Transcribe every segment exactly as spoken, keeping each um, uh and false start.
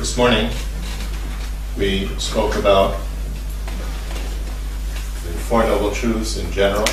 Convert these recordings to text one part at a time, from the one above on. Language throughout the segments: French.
This morning, we spoke about the Four Noble Truths in general.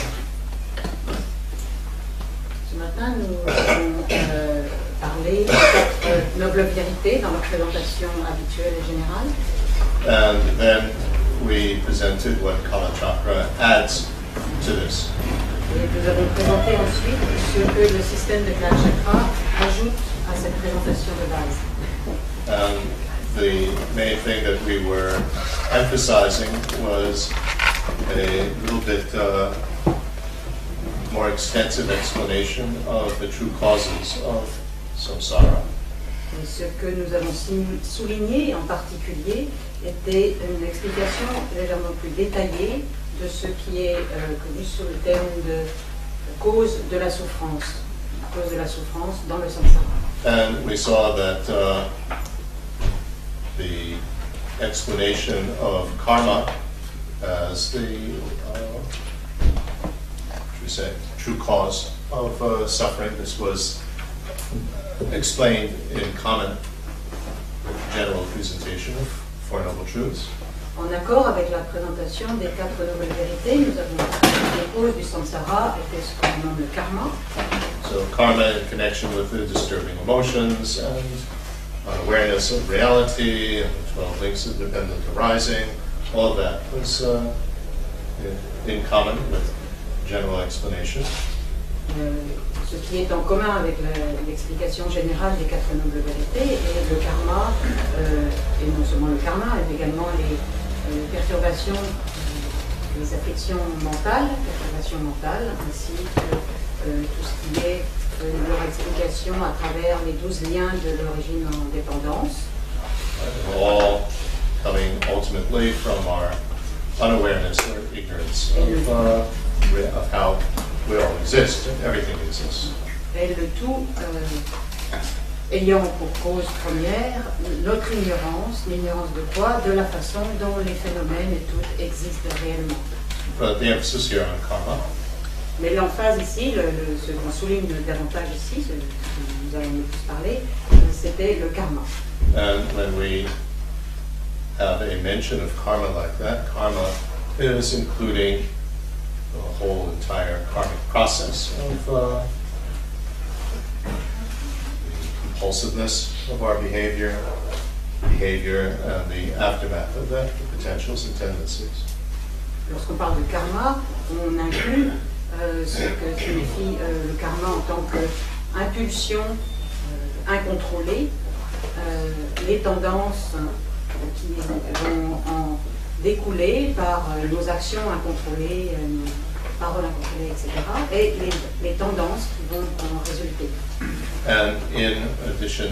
Ce matin, nous avons euh, parlé des quatre nobles vérités dans leur présentation habituelle et générale. And then we presented what Kala Chakra adds to this. Et nous avons présenté ensuite ce que le système de Kala Chakra ajoute à cette présentation de base. Um, the main thing that we were emphasizing was a little bit uh, more extensive explanation of the true causes of samsara. Et ce que nous avons souligné en particulier était une explication légèrement plus détaillée de ce qui est euh, connu sous le terme de cause de la souffrance, cause de la souffrance dans le samsara. And we saw that uh, the explanation of karma as the uh, should we say, true cause of uh, suffering. This was explained in common with the general presentation of Four Noble Truths. En accord avec la présentation des quatre nobles vérités, nous avons dit que les causes du samsara étaient ce qu'on nomme le karma. So karma in connection with the disturbing emotions and awareness of reality and twelve links of dependent arising, all of that was uh, in common with general explanation. Euh, ce qui est en commun avec l'explication générale des quatre nobles vérités est le karma, euh, et non seulement le karma, mais également les euh, perturbations, euh, les affections mentales, perturbations mentales, ainsi que euh, tout ce qui est euh, leur explication à travers les douze liens de l'origine en dépendance. Uh, all coming ultimately from our unawareness or ignorance of, uh, of how we all exist and everything exists. Et le tout euh, ayant pour cause première notre ignorance, l'ignorance de quoi? De la façon dont les phénomènes et tout existent réellement. But the emphasis here on karma. Mais l'emphase ici, le, le, ce qu'on souligne davantage ici, ce dont nous allons le plus parler, c'était le karma. And when we have a mention of karma like that, karma is including the whole entire karmic process of uh, the compulsiveness of our behavior, behavior and the aftermath of that, the potentials and tendencies. Lorsqu'on parle de karma, on inclut euh, ce que signifie euh, le karma en tant qu'impulsion euh, incontrôlée, euh, les tendances qui vont en découler par euh, nos actions incontrôlées, euh, nos paroles incontrôlées, et cetera, et les, les tendances qui vont en résulter. And in addition,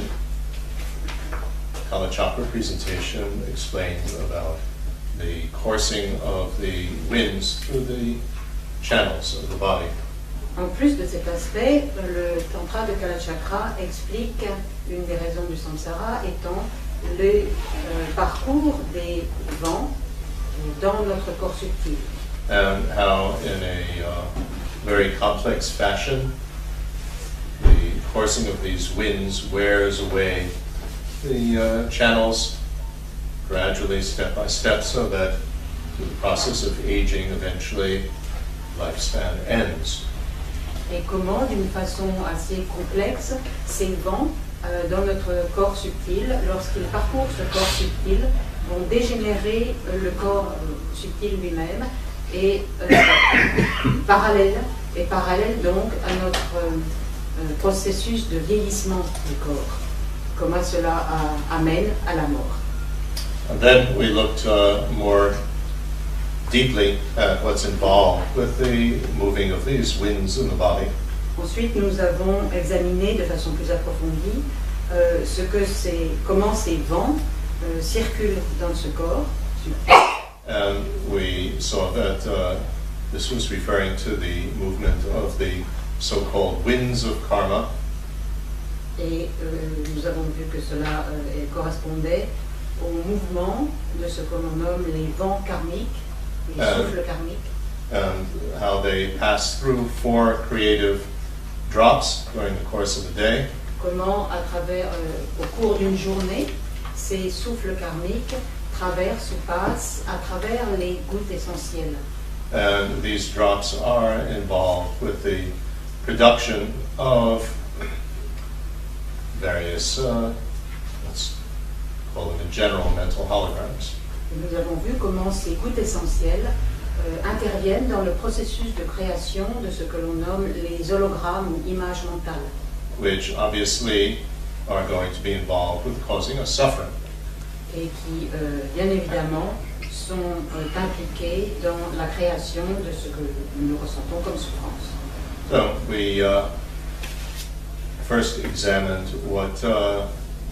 Kala Chakra presentation explained about the coursing of the winds through the channels of the body. En plus de cet aspect, le tantra de Kala Chakra explique une des raisons du samsara étant le euh, parcours des vents dans notre corps subtil. And how in a uh, very complex fashion, the coursing of these winds wears away the uh, channels gradually, step by step, so that through the process of aging, eventually lifespan ends. Et comment, d'une façon assez complexe, ces vents euh, dans notre corps subtil, lorsqu'ils parcourent ce corps subtil, vont dégénérer euh, le corps euh, subtil lui-même et euh, parallèle, et parallèle donc à notre euh, euh, processus de vieillissement du corps. Comment cela euh, amène à la mort. And then we looked uh, more deeply at what's involved with the moving of these winds in the body. Ensuite, nous avons examiné de façon plus approfondie euh, ce que c'est, comment ces vents euh, circulent dans ce corps. And we saw that uh, this was referring to the movement of the so-called winds of karma. Et euh, nous avons vu que cela euh, correspondait au mouvement de ce que l'on nomme les vents karmiques, les Euh, souffles karmiques, and how they pass through four creative drops during the course of the day. comment à travers, euh, au cours d'une journée, ces souffles karmiques traversent ou passent à travers les gouttes essentielles. And these drops are involved with the production of various, uh, let's call them in general, mental holograms. Et nous avons vu comment ces gouttes essentielles euh, interviennent dans le processus de création de ce que l'on nomme les hologrammes ou images mentales, Which obviously are going to be involved with causing us suffering. et qui, euh, bien évidemment, sont euh, impliqués dans la création de ce que nous ressentons comme souffrance. So we uh, first examined what uh,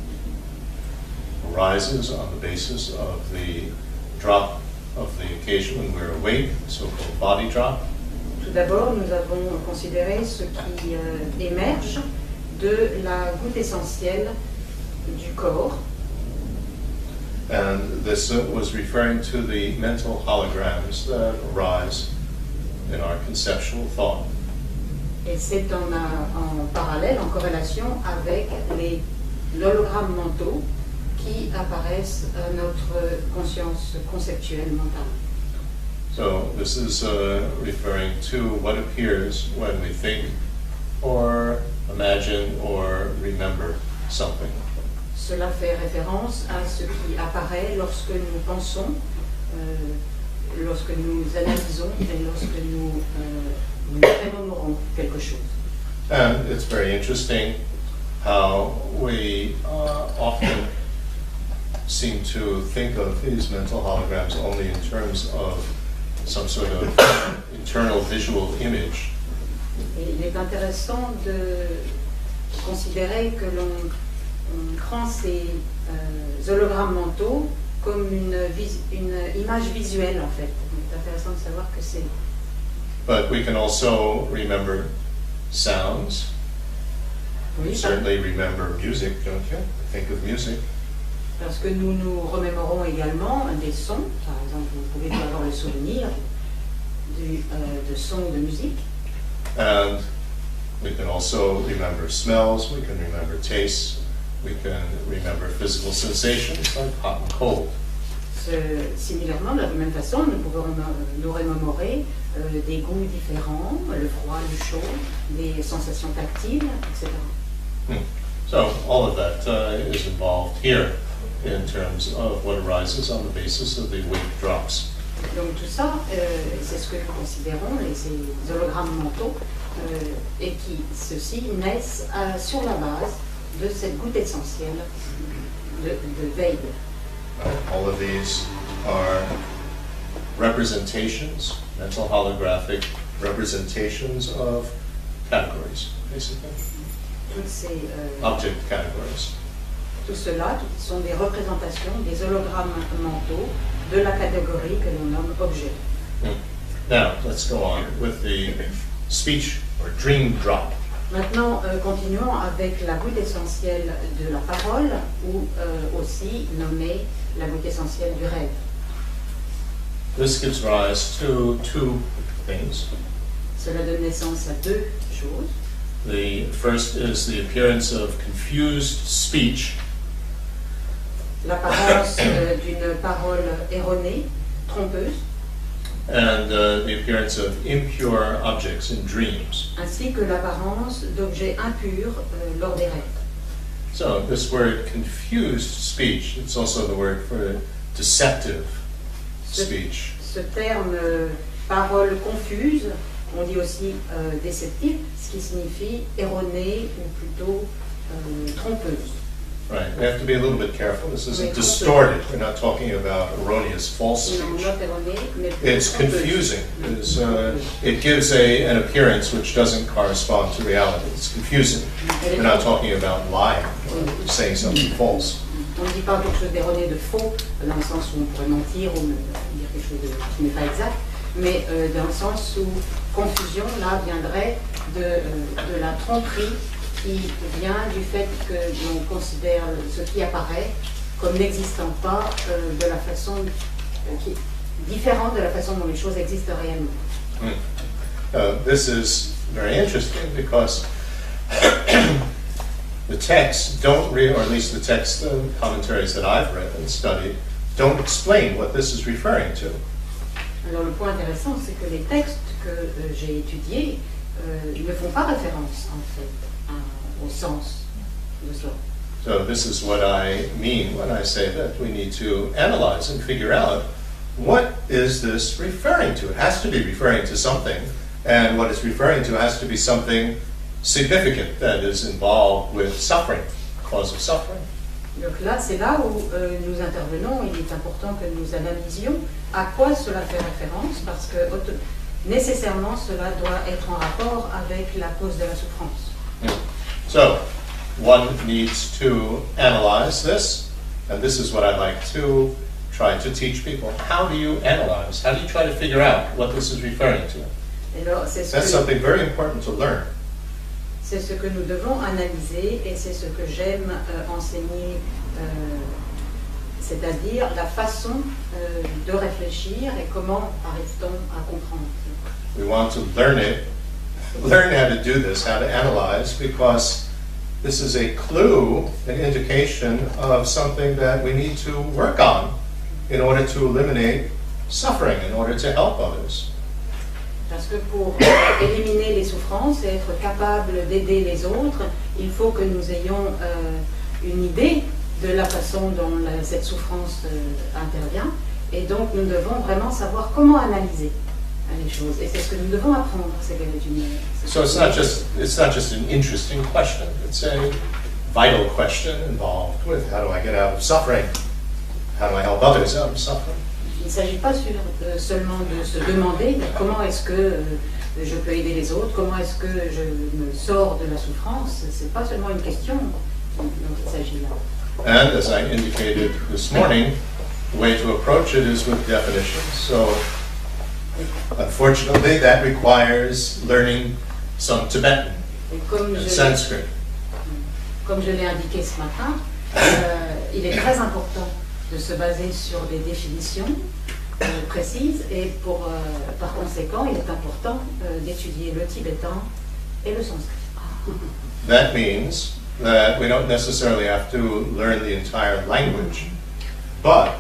arises on the basis of the drop of the occasion when we're awake, the so-called body drop. Tout d'abord, nous avons considéré ce qui euh, émerge de la goutte essentielle du corps. And this uh, was referring to the mental holograms that arise in our conceptual thought. Et c'est en, en parallèle, en corrélation avec les hologrammes mentaux qui apparaissent à notre conscience conceptuelle mentale. So this is uh, referring to what appears when we think or imagine or remember something. Cela fait référence à ce qui apparaît lorsque nous pensons, euh, lorsque nous analysons et lorsque nous, euh, nous mémorons quelque chose. And it's very interesting how we uh, often seem to think of these mental holograms only in terms of some sort of internal visual image. Et il est intéressant de considérer que l'on on prend ces euh, hologrammes mentaux comme une, vis- une image visuelle en fait. C'est intéressant de savoir que c'est... But we can also remember sounds. Oui, You certainly remember music, don't you? Think of music. parce que nous nous remémorons également des sons. Par exemple, vous pouvez avoir le souvenir du, euh, de sons de musique. And we can also remember smells, we can remember tastes, we can remember physical sensations like hot and cold. Ce- similairement, de la même façon, nous pouvons remé- nous remémorer euh, des goûts différents, le froid, le chaud, des sensations tactiles, et cetera. Hmm. So all of that uh, is involved here in terms of what arises on the basis of the wake drops. Donc tout ça, euh, c'est ce que nous considérons, les, ces hologrammes mentaux, euh, et qui, ceux-ci, naissent à- sur la base de cette goutte essentielle de, de veille. Right? All of these are representations, mental holographic representations of categories, basically, Toutes ces, euh, object categories. tout cela tout- sont des représentations, des hologrammes mentaux de la catégorie que l'on nomme objet. Hmm. Now, let's go on with the speech or dream drop. Maintenant, euh, continuons avec la goutte essentielle de la parole, ou euh, aussi nommée la goutte essentielle du rêve. This gives rise to two things. Cela donne naissance à deux choses. The first is the appearance of confused speech, L'apparence euh, d'une parole erronée, trompeuse, and uh, the appearance of impure objects in dreams. ainsi que l'apparence d'objets impurs euh, lors des rêves. So this word confused speech, it's also the word for deceptive speech. Ce terme euh, parole confuse, on dit aussi euh, déceptif, ce qui signifie erronée ou plutôt euh, trompeuse. Right, we have to be a little bit careful. This isn't Oui, distorted. We're not talking about erroneous false Non, speech. not erronée, mais plutôt It's trompeuse. confusing. It's, uh, it gives a, an appearance which doesn't correspond to reality. It's confusing. We're not talking about lying or saying something false. On ne dit pas quelque chose d'erroné, de faux, dans le sens où on pourrait mentir ou dire quelque chose de, qui n'est pas exact, mais euh, dans le sens où confusion, là, viendrait de, euh, de la tromperie qui vient du fait que l'on considère ce qui apparaît comme n'existant pas euh, de la façon euh, qui est différente de la façon dont les choses existent réellement. Hmm. Uh, this is very interesting because the texts don't read, or at least the text uh, commentaries that I've read and studied, don't explain what this is referring to. Alors le point intéressant, c'est que les textes que euh, j'ai étudiés euh, ne font pas référence en fait à- au sens de cela. So this is what I mean when I say that we need to analyze and figure out what is this referring to. It has to be referring to something, and what it's referring to has to be something significant that is involved with suffering, cause of suffering. Donc là, c'est là où euh, nous intervenons. Il est important que nous analysions à quoi cela fait référence, parce que auto- nécessairement cela doit être en rapport avec la cause de la souffrance. So one needs to analyze this, and this is what I like to try to teach people. How do you analyze? How do you try to figure out what this is referring to? Et alors, c'est ce That's que- something very important to learn. C'est ce que nous devons analyser et c'est ce que j'aime euh, enseigner, euh, c'est-à-dire la façon euh, de réfléchir et comment arrive-t-on à comprendre. We want to learn it, learn how to do this, how to analyze, because this is a clue, an indication of something that we need to work on in order to eliminate suffering, in order to help others. Parce que pour euh, éliminer les souffrances et être capable d'aider les autres, il faut que nous ayons euh, une idée de la façon dont la- cette souffrance euh, intervient. Et donc nous devons vraiment savoir comment analyser euh, les choses. Et c'est ce que nous devons apprendre. C'est une- c'est So it's une- not just it's not just an interesting question. It's a vital question involved with how do I get out of suffering? How do I help others out of suffering? Il ne s'agit pas sur- euh, seulement de se demander mais comment est-ce que euh, je peux aider les autres, comment est-ce que je me sors de la souffrance. C'est pas seulement une question dont il s'agit là. And as I indicated this morning, the way to approach it is with definitions. So unfortunately, that requires learning some Tibetan Et comme and je, Sanskrit. comme je l'ai indiqué ce matin, euh, il est très important de se baser sur des définitions euh, précises et pour, euh, par conséquent, il est important euh, d'étudier le tibétain et le sanskrit. That means that we don't necessarily have to learn the entire language, but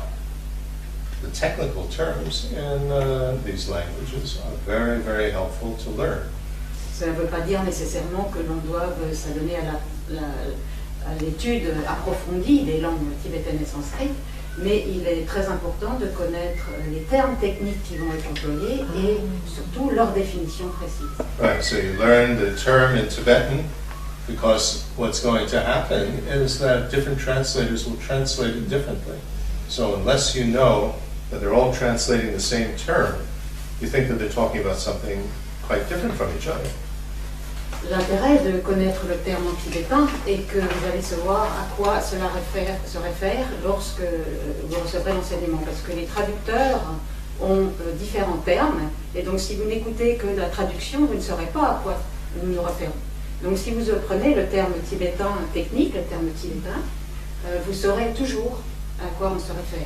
the technical terms in uh, these languages are very, very helpful to learn. Cela ne veut pas dire nécessairement que l'on doive s'adonner à la- la- à l'étude approfondie des langues tibétaines et sanskrites, mais il est très important de connaître les termes techniques qui vont être employés et surtout leur définition précise. Right, so you learn the term in Tibetan because what's going to happen is that different translators will translate it differently. So unless you know that they're all translating the same term, you think that they're talking about something quite different from each other. L'intérêt de connaître le terme en tibétain est que vous allez savoir à quoi cela réfère- se réfère lorsque euh, vous recevrez l'enseignement, parce que les traducteurs ont euh, différents termes, et donc si vous n'écoutez que la traduction, vous ne saurez pas à quoi nous nous référons. Donc si vous prenez le terme tibétain technique, le terme tibétain, euh, vous saurez toujours à quoi on se réfère.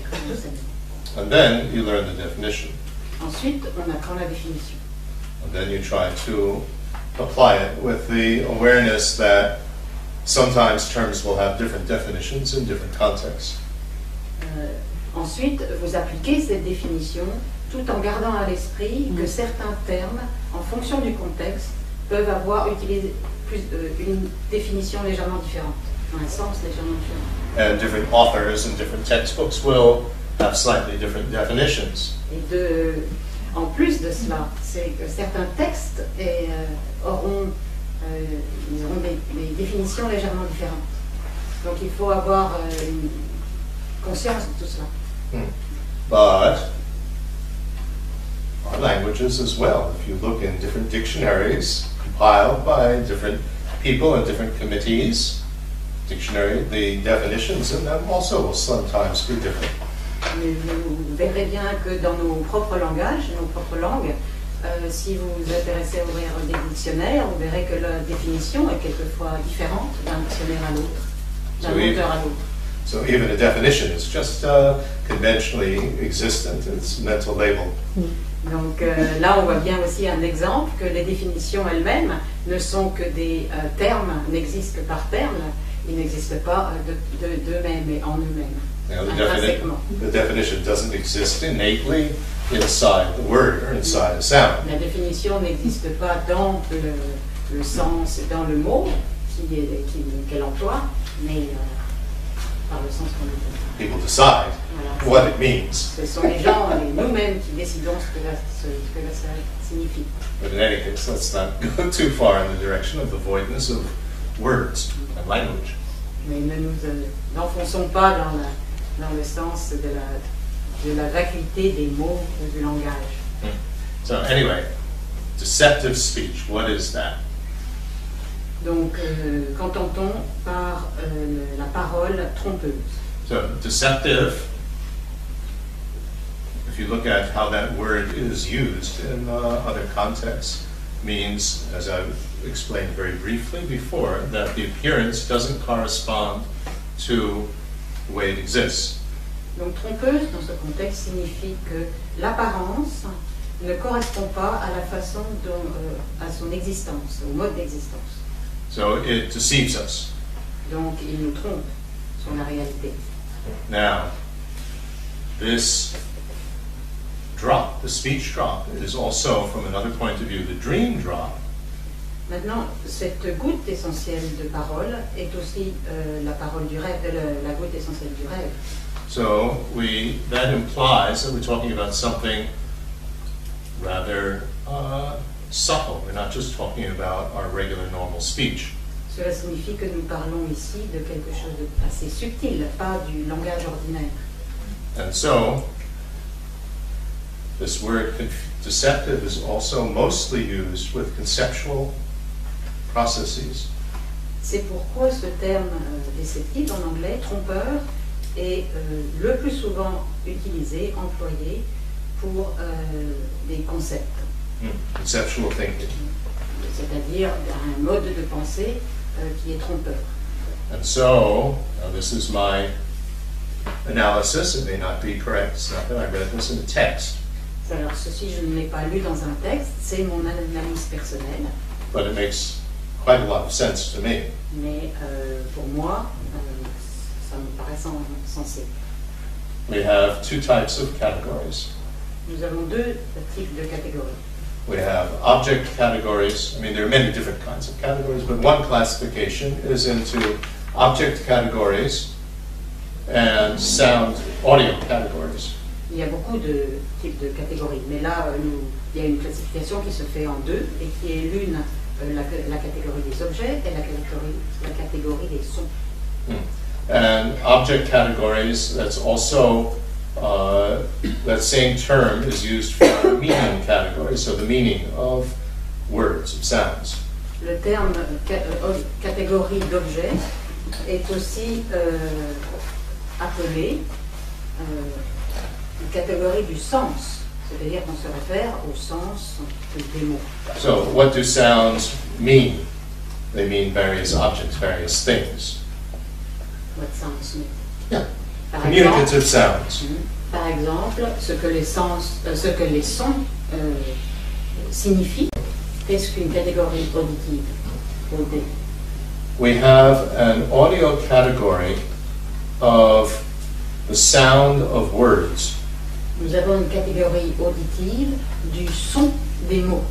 And then you learn the definition. Ensuite, on apprend la définition. And then you try to apply it with the awareness that sometimes terms will have different definitions in different contexts. Euh, ensuite, vous appliquez cette définition tout en gardant à l'esprit que certains termes, en fonction du contexte, peuvent avoir utilisé plus, euh, une définition légèrement différente, un sens légèrement différent. And different authors and different textbooks will have slightly different definitions. Et de, en plus de cela, c'est que certains textes et, euh, auront, euh, ils auront des, des définitions légèrement différentes. Donc il faut avoir euh, une conscience de tout cela. Hmm. But our languages as well, if you look in different dictionaries compiled by different people and different committees, dictionary, the definitions in them also will sometimes be different. Mais vous verrez bien que dans nos propres langages, nos propres langues, euh, si vous vous intéressez à ouvrir des dictionnaires, vous verrez que la définition est quelquefois différente d'un dictionnaire à l'autre, d'un So even- auteur à l'autre. So even a definition is just uh, conventionally existent, it's mental label. Donc euh, là, on voit bien aussi un exemple que les définitions elles-mêmes ne sont que des euh, termes, n'existent que par termes, Ils n'existent pas de, de, d'eux-mêmes et en eux-mêmes. Now, the, defini the definition doesn't exist innately inside the word or inside a sound. La définition n'existe pas dans le, le sens, dans le mot qui est, qui, qu'elle emploie, mais euh, par le sens qu'on lui donne. People decide Voilà. what it means. Ce sont les gens et nous-mêmes qui décidons ce que, la, ce, ce que ça signifie. But in any case, let's not go too far in the direction of the voidness of words and language. Mais ne nous euh, n'enfonçons pas dans, la, dans le sens de la, de la vacuité des mots ou du langage. Hmm. So anyway, deceptive speech, what is that? Donc, euh, qu'entend-on par euh, la parole trompeuse? So deceptive, if you look at how that word is used in uh, other contexts, means, as I've explained very briefly before, that the appearance doesn't correspond to the way it exists. Donc, trompeuse, dans ce contexte, signifie que l'apparence ne correspond pas à la façon dont, euh, à son existence, au mode d'existence. So it deceives us. Donc, il nous trompe sur la réalité. Now, this drop, the speech drop, is also, from another point of view, the dream drop. Maintenant, cette goutte essentielle de parole est aussi euh, la parole du rêve, euh, la goutte essentielle du rêve. So we, that implies that we're talking about something rather uh, subtle. We're not just talking about our regular normal speech. Cela signifie que nous parlons ici de quelque chose d'assez subtil, pas du langage ordinaire. And so, this word deceptive is also mostly used with conceptual processes. C'est pourquoi ce terme euh, déceptif en anglais, trompeur, est euh, le plus souvent utilisé, employé pour euh, des concepts. Mm. Conceptual thinking. C'est-à-dire un mode de pensée euh, qui est trompeur. And so, now this is my analysis. It may not be correct. It's not that I read this in a text. Alors ceci, je ne l'ai pas lu dans un texte, c'est mon analyse personnelle. But it makes quite a lot of sense to me. Mais euh, pour moi, euh, ça me paraît sen- sensé. We have two types of categories. Nous avons deux types de catégories. We have object categories. I mean, there are many different kinds of categories, but one classification is into object categories and sound audio categories. Il y a beaucoup de types de catégories, mais là, euh, nous, il y a une classification qui se fait en deux et qui est l'une euh, la, la catégorie des objets et la catégorie, la catégorie des sons. Hmm. And object categories, that's also, uh, that same term is used for meaning categories, so the meaning of words, of sounds. Le terme euh, ca- euh, catégorie d'objets est aussi euh, appelé euh, une catégorie du sens, c'est-à-dire qu'on se réfère au sens des mots. So what do sounds mean? They mean various objects, various things. What sounds mean. Yeah. Par Communicative exemple, sounds. par exemple, ce que les sens, euh, ce que les sons euh, signifient, qu'est-ce qu'une catégorie auditive? Audée. We have an audio category of the sound of words. Nous avons une catégorie auditive du son des mots.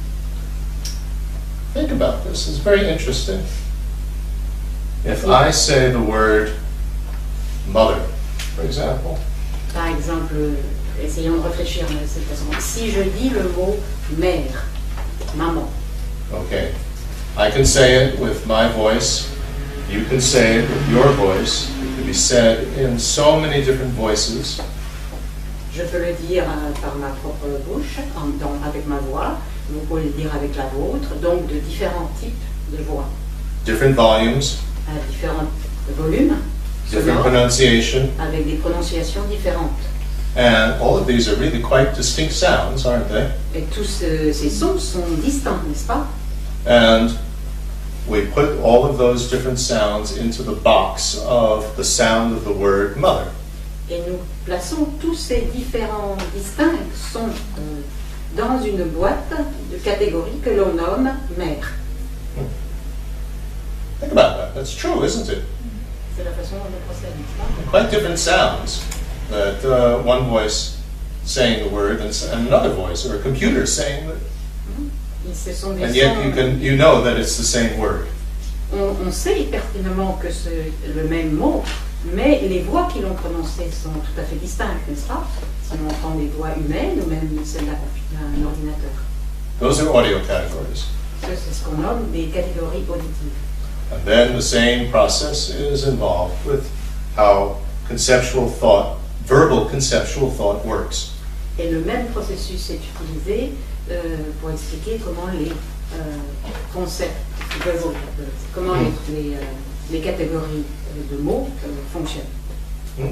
Think about this, it's very interesting. If I say the word mother, for example, Par exemple, essayons de réfléchir de cette façon. Si je dis le mot mère, maman, okay, I can say it with my voice, you can say it with your voice, it can be said in so many different voices. je peux le dire euh, par ma propre bouche, en, dans- avec ma voix, vous pouvez le dire avec la vôtre, donc de différents types de voix, Different volumes, à différents volumes, different sonores, pronunciation, avec des prononciations différentes. and all of these are really quite distinct sounds, aren't they? Et tous ce- ces sons sont distincts, n'est-ce pas? And we put all of those different sounds into the box of the sound of the word mother. Et nous plaçons tous ces différents distincts sons euh, dans une boîte de catégories que l'on nomme mère. Think about that. That's true, isn't it? C'est la façon dont on procède, n'est-ce pas? Quite different sounds. That uh, one voice saying the word and, and another voice, or a computer saying it. Et ce sont des And yet sons- you can you know that it's the same word. On, on sait pertinemment que c'est le même mot, mais les voix qui l'ont prononcé sont tout à fait distinctes, n'est-ce pas? Si on entend des voix humaines ou même celles d'un d'un ordinateur. Those are audio categories. Ça, c'est ce qu'on nomme des catégories auditives. And then the same process is involved with how conceptual thought, verbal conceptual thought works. Et le même processus est utilisé euh, pour expliquer comment les euh, concepts, verbal, euh, comment les, les, euh, les catégories de mots euh, fonctionnent. Hmm.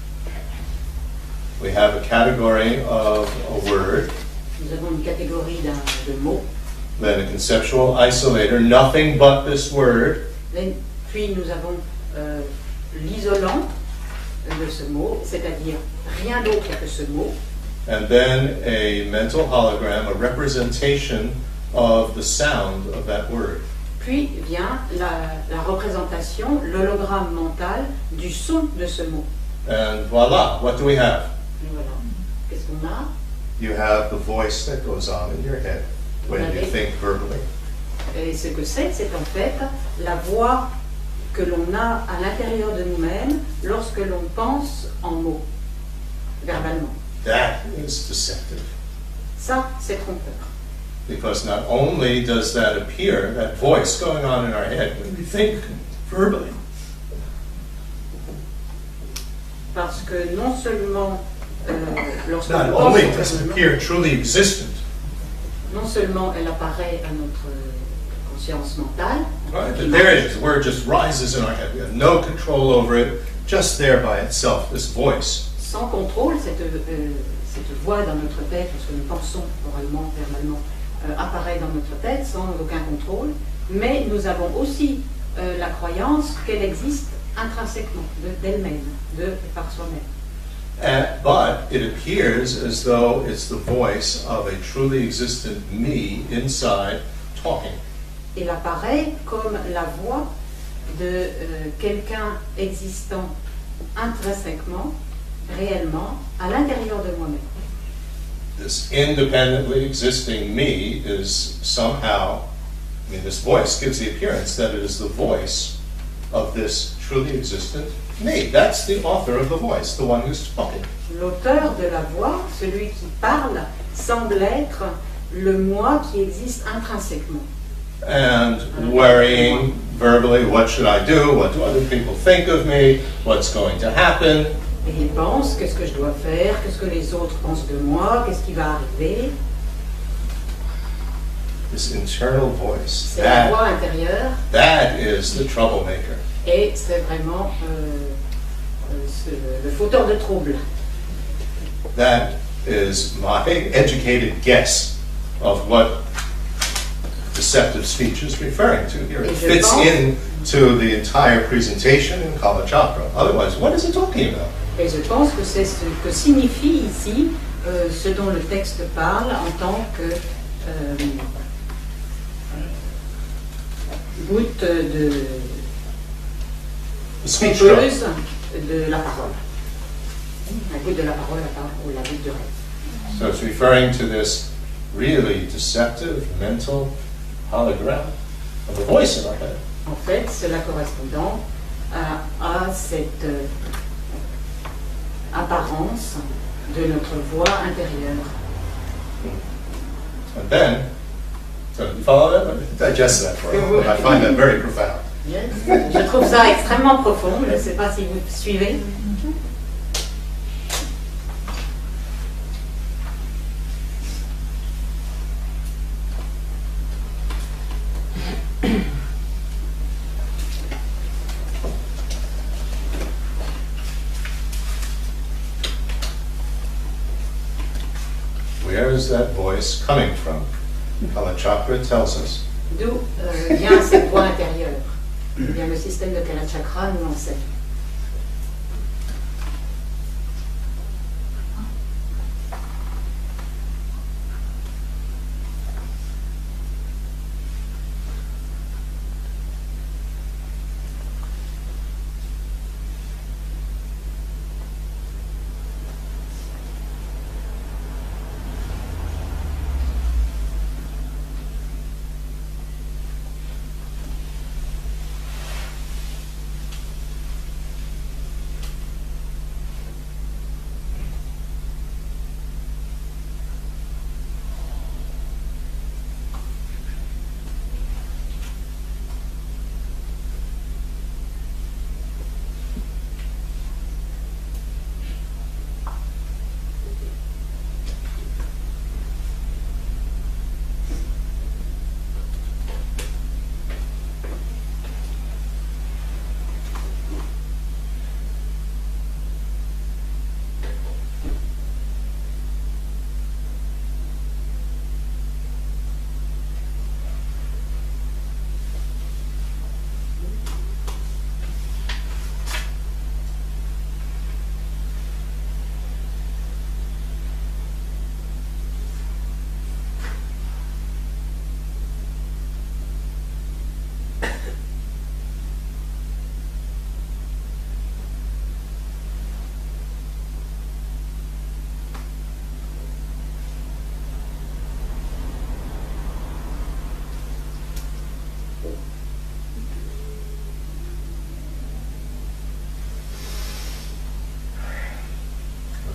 We have a category of a word, Nous avons une catégorie d'un de mots, then a conceptual isolator, nothing but this word, puis nous avons euh, l'isolant de ce mot, c'est-à-dire rien d'autre que ce mot, and then a mental hologram, a representation of the sound of that word. puis vient la, la représentation, l'hologramme mental du son de ce mot. And voila, what do we have? Et voilà. Qu'est-ce qu'on a? You have the voice that goes on in your head when you think verbally. Et ce que c'est, c'est en fait la voix que l'on a à l'intérieur de nous-mêmes lorsque l'on pense en mots, verbalement. That is deceptive. Ça, c'est trompeur. Because not only does that appear, that voice going on in our head when we think verbally, Parce que non seulement, euh, lorsque not l'on only pense does it verbalement, appear truly existent, non seulement elle apparaît à notre conscience mentale, right? But there it is, the word just rises in our head. We have no control over it, just there by itself, this voice. sans contrôle, cette, euh, cette voix dans notre tête, lorsque nous pensons oralement, verbalement, euh, apparaît dans notre tête sans aucun contrôle, mais nous avons aussi euh, la croyance qu'elle existe intrinsèquement, de- d'elle-même, de, par soi-même. Uh, but it appears as though it's the voice of a truly existent me inside talking. Elle apparaît comme la voix de euh, quelqu'un existant intrinsèquement, réellement, à l'intérieur de moi-même. This independently existing me is somehow, I mean, this voice gives the appearance that it is the voice of this truly existent me. That's the author of the voice, the one who's talking. L'auteur de la voix, celui qui parle, semble être le moi qui existe intrinsèquement. And worrying verbally, what should I do? What do other people think of me? What's going to happen? Et il pense, qu'est-ce que je dois faire? Qu'est-ce que les autres pensent de moi? Qu'est-ce qui va arriver? This internal voice, C'est la voix that, intérieure that is the troublemaker. et c'est vraiment euh, euh, ce- le fauteur de trouble. That is my educated guess of what deceptive speech is referring to here. It Et je fits pense- into the entire presentation in Kala Chakra. Otherwise, what is it talking about? Et je pense que c'est ce que signifie ici euh, ce dont le texte parle en tant que euh, goutte de The speech drop. trompeuse de la parole. La goutte de la parole la par- ou la goutte de rêve. So it's referring to this really deceptive mental hologram of the voice in our head. En fait, cela correspondant à, à cette euh, apparence de notre voix intérieure. And then, so you follow that? Digest that for a moment. I find that very profound. Yes. Je trouve ça extrêmement profond, je ne sais pas si vous suivez. Where is that voice coming from? Kala Chakra tells us. D'où euh, vient cette voix intérieure? Eh bien, le système de Kala Chakra nous l'enseigne.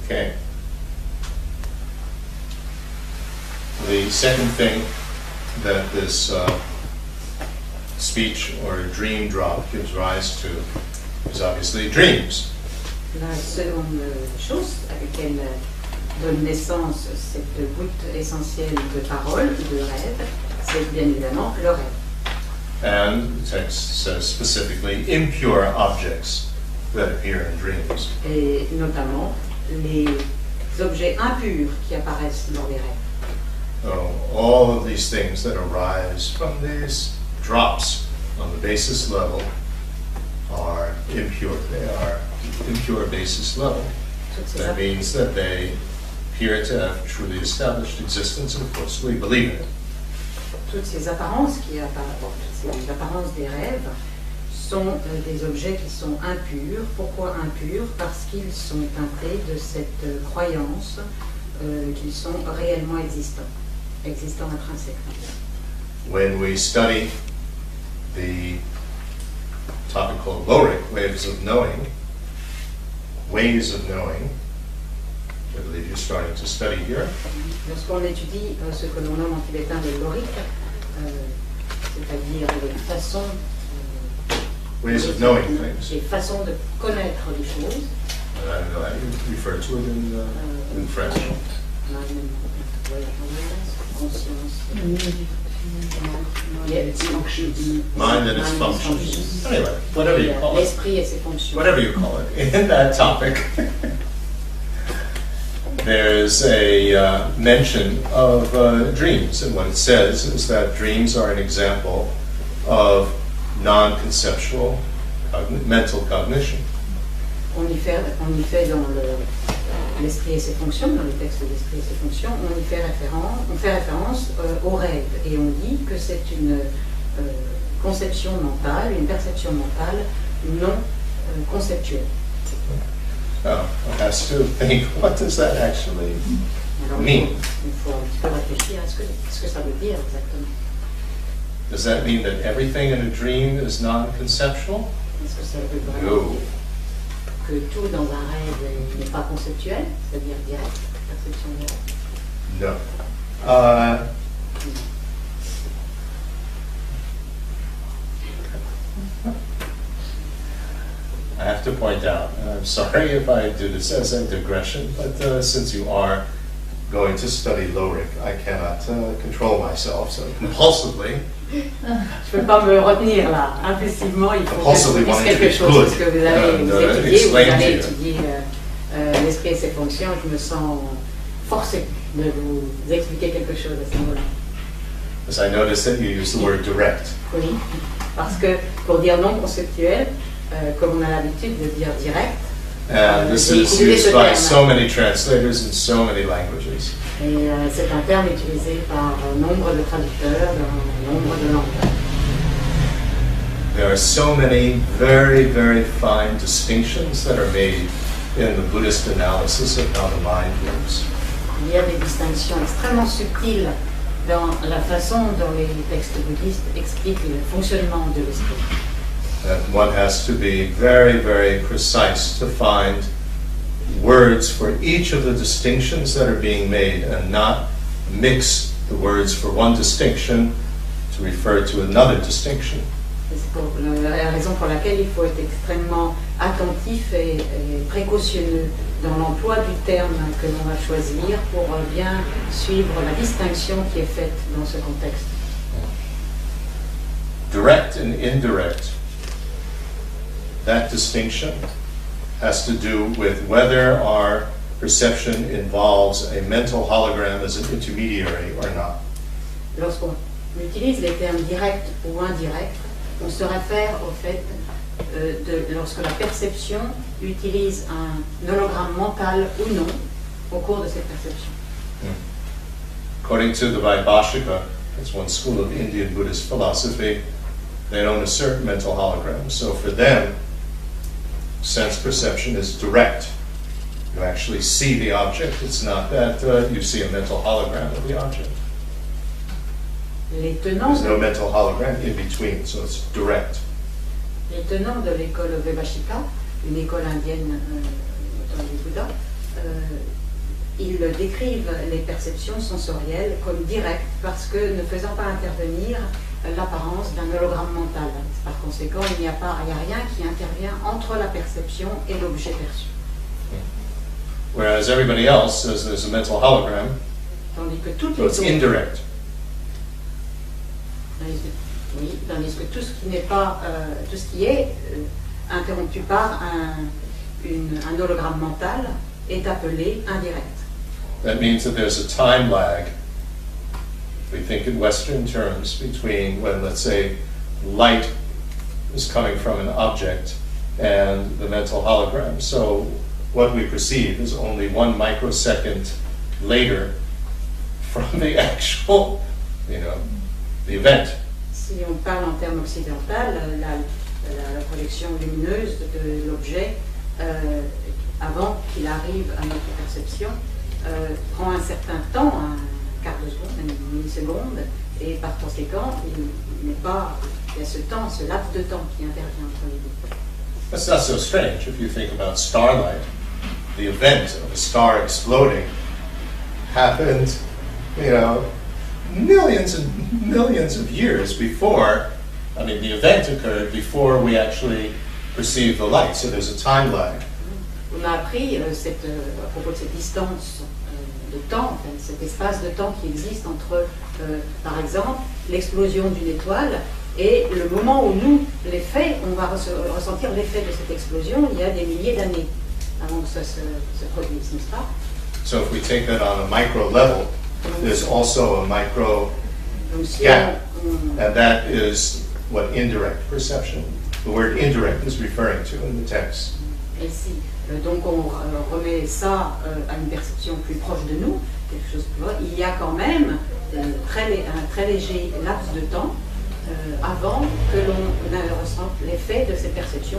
Okay. The second thing that this uh, speech or dream drop gives rise to is obviously dreams. La seconde chose à laquelle donne naissance cette goutte essentielle de parole, de rêve, c'est bien évidemment le rêve. And the text says specifically impure objects that appear in dreams. Et notamment les objets impurs qui apparaissent dans les rêves. So all of these things that arise from these drops on the basis level are impure. They are impure basis level. That means that they appear to have truly established existence, and of course we believe in it. Toutes ces apparences qui apparaissent, ces apparences des rêves sont euh, des objets qui sont impurs. Pourquoi impurs? Parce qu'ils sont teintés de cette euh, croyance euh, qu'ils sont réellement existants, existants intrinsèquement. When we study the topic called Lorik, ways of knowing, ways of knowing, I believe you're starting to study here. Lorsqu'on étudie euh, ce que l'on nomme en tibétain le lorik, euh, c'est-à-dire les façons, euh, Ways of knowing things. les façons de connaître les choses, And I don't know how you refer to it in, uh, in French. Mind and its functions. Anyway, whatever you call it. L'esprit et ses fonctions. Whatever you call it, in that topic, there's a uh, mention of uh, dreams, and what it says is that dreams are an example of non-conceptual cogn- mental cognition. On y fait, on y fait dans le- l'esprit et ses fonctions, dans le texte de l'esprit et ses fonctions, on y fait référence, on fait référence euh, au rêve, et on dit que c'est une euh, conception mentale, une perception mentale non euh, conceptuelle. Oh, one has to think, what does that actually Alors, mean? il faut un petit peu réfléchir à ce que, ce que ça veut dire exactement. Does that mean that everything in a dream is non-conceptual? Est-ce que ça veut vraiment No. dire que tout dans un rêve n'est pas conceptuel, c'est-à-dire direct, perception directe? No. Uh, I have to point out, and I'm sorry if I do this as a digression, but uh, since you are going to study Lorik, I cannot uh, control myself, so compulsively, Je ne peux pas me retenir là, impulsivement, il faut que Compulsively je vous dise wanting to quelque be chose, good. parce que vous allez And, vous uh, étudier, vous explain allez to you. étudier euh, euh, l'esprit et ses fonctions, je me sens forcé de vous expliquer quelque chose à ce niveau-là. because I noticed that you use the word direct. Oui, parce que pour dire non conceptuel, euh, comme on a l'habitude de dire direct, And this J'ai is utilisé ce used by terme. so many translators in so many languages. et euh, c'est un terme utilisé par euh, nombre de traducteurs dans nombre de langues. There are so many very, very fine distinctions that are made in the Buddhist analysis of how the mind works. Il y a des distinctions extrêmement subtiles dans la façon dont les textes bouddhistes expliquent le fonctionnement de l'esprit. And one has to be very, very precise to find words for each of the distinctions that are being made and not mix the words for one distinction to refer to another distinction. Et c'est pour le- la raison pour laquelle il faut être extrêmement attentif et, et précautionneux dans l'emploi du terme que l'on va choisir pour bien suivre la distinction qui est faite dans ce contexte. Direct and indirect, that distinction has to do with whether our perception involves a mental hologram as an intermediary or not. Lorsqu'on utilise les termes directs ou indirects, on se réfère au fait euh, de lorsque la perception utilise un hologramme mental ou non au cours de cette perception. According to the Vaibhashika, that's one school of Indian Buddhist philosophy, they don't assert mental holograms. So for them, sense perception is direct. You actually see the object. It's not that uh, you see a mental hologram of the object. Les tenants, There's no mental hologram in between, so it's direct. les tenants de l'école Vaibhashika, une école indienne euh, autour du Bouddha, euh, ils décrivent les perceptions sensorielles comme directes parce que ne faisant pas intervenir l'apparence d'un hologramme mental. Par conséquent, il n'y a pas, il n'y a rien qui intervient entre la perception et l'objet perçu. Whereas everybody else says there's a mental hologram, Tandis que toutes so les it's autres, indirect. tandis que- oui, tandis que tout ce qui n'est pas, euh, tout ce qui est euh, interrompu par un, une- un hologramme mental est appelé indirect. That means that there's a time lag, if we think in Western terms, between when, let's say, light is coming from an object and the mental hologram. So what we perceive is only one microsecond later from the actual, you know, the event. Si on parle en termes occidentaux, la, la- la projection lumineuse de l'objet, euh, avant qu'il arrive à notre perception, euh, prend un certain temps, un quart de seconde, une milliseconde, et par conséquent, il n'est pas, il y a ce temps, ce laps de temps qui intervient entre les deux. That's not so strange if you think about starlight. The event of a star exploding happened, you know, millions and millions of years before. I mean, the event occurred before we actually perceive the light, so there's a time lag. On a appris euh, cette, euh, à propos de cette distance euh, de temps, enfin, cet espace de temps qui existe entre, euh, par exemple, l'explosion d'une étoile et le moment où nous, l'effet, on va re- ressentir l'effet de cette explosion, il y a des milliers d'années avant que ça se, se produise, n'est-ce pas? So if we take that on a micro level, there's also a micro, Donc si Yeah. on, on- and that is what indirect perception, the word indirect is referring to in the text. et si, euh, donc on euh, remet ça euh, à une perception plus proche de nous, quelque chose plus proche, il y a quand même euh, très, lé- un très léger laps de temps euh, avant que l'on euh, ressente l'effet de ces perceptions.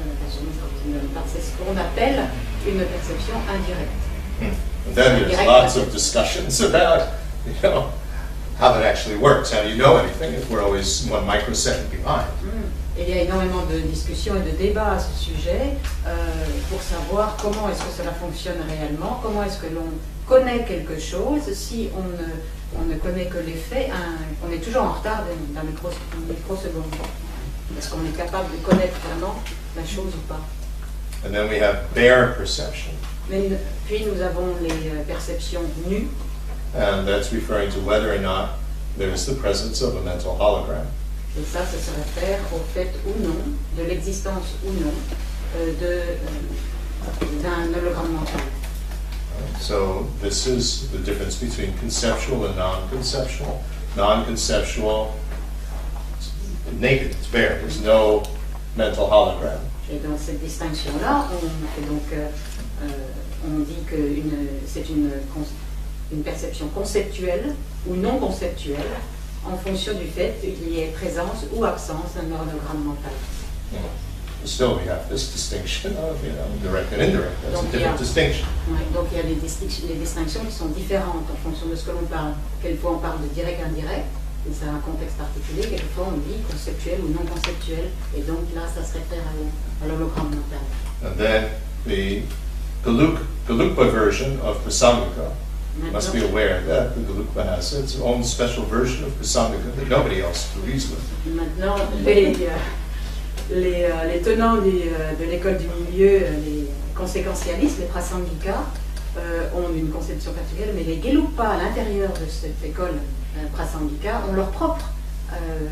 euh, C'est ce qu'on appelle une perception indirecte. And then there's lots of discussions about, you know, how that actually works. How do you know anything if we're always one microsecond behind? Et il y a énormément de discussions et de débats à ce sujet euh, pour savoir comment est-ce que cela fonctionne réellement, comment est-ce que l'on connaît quelque chose si on ne, on ne connaît que l'effet, un- on est toujours en retard d'un d'un micro, une microseconde. Est-ce qu'on est capable de connaître vraiment la chose ou pas? And then we have bare perception, Mais, puis nous avons les euh, perceptions nues, and that's referring to whether or not there's the presence of a mental hologram. et ça, ça se réfère au fait ou non, de l'existence ou non, euh, de, euh, d'un hologramme mental. So this is the difference between conceptual and non-conceptual. Non-conceptual, it's naked, it's bare. There's no mental hologram. Et dans cette distinction-là, on fait donc, euh, euh, on dit que une- c'est une, con- une perception conceptuelle ou non conceptuelle en fonction du fait qu'il y ait présence ou absence d'un hologramme mental. Still, we have this distinction of, you know, direct and indirect. That's a Donc, different yeah. distinction. Ouais, donc il y a les, distinc- les distinctions qui sont différentes en fonction de ce que l'on parle. Quelquefois on parle de direct-indirect, et ça a un contexte particulier. Quelquefois on dit conceptuel ou non conceptuel, et donc là ça se réfère à, l- à l'hologramme mental. And then the Geluk, Gelugpa version of Prasangika. You must be Maintenant, aware that the Gelugpa has its own special version of Prasangika that nobody else agrees with. maintenant les, euh, les, euh, les tenants du, euh, de l'école du milieu, euh, les conséquentialistes, les prasangika, euh, ont une conception particulière, mais les Gelugpa à l'intérieur de cette école euh, prasangika ont leur propre euh,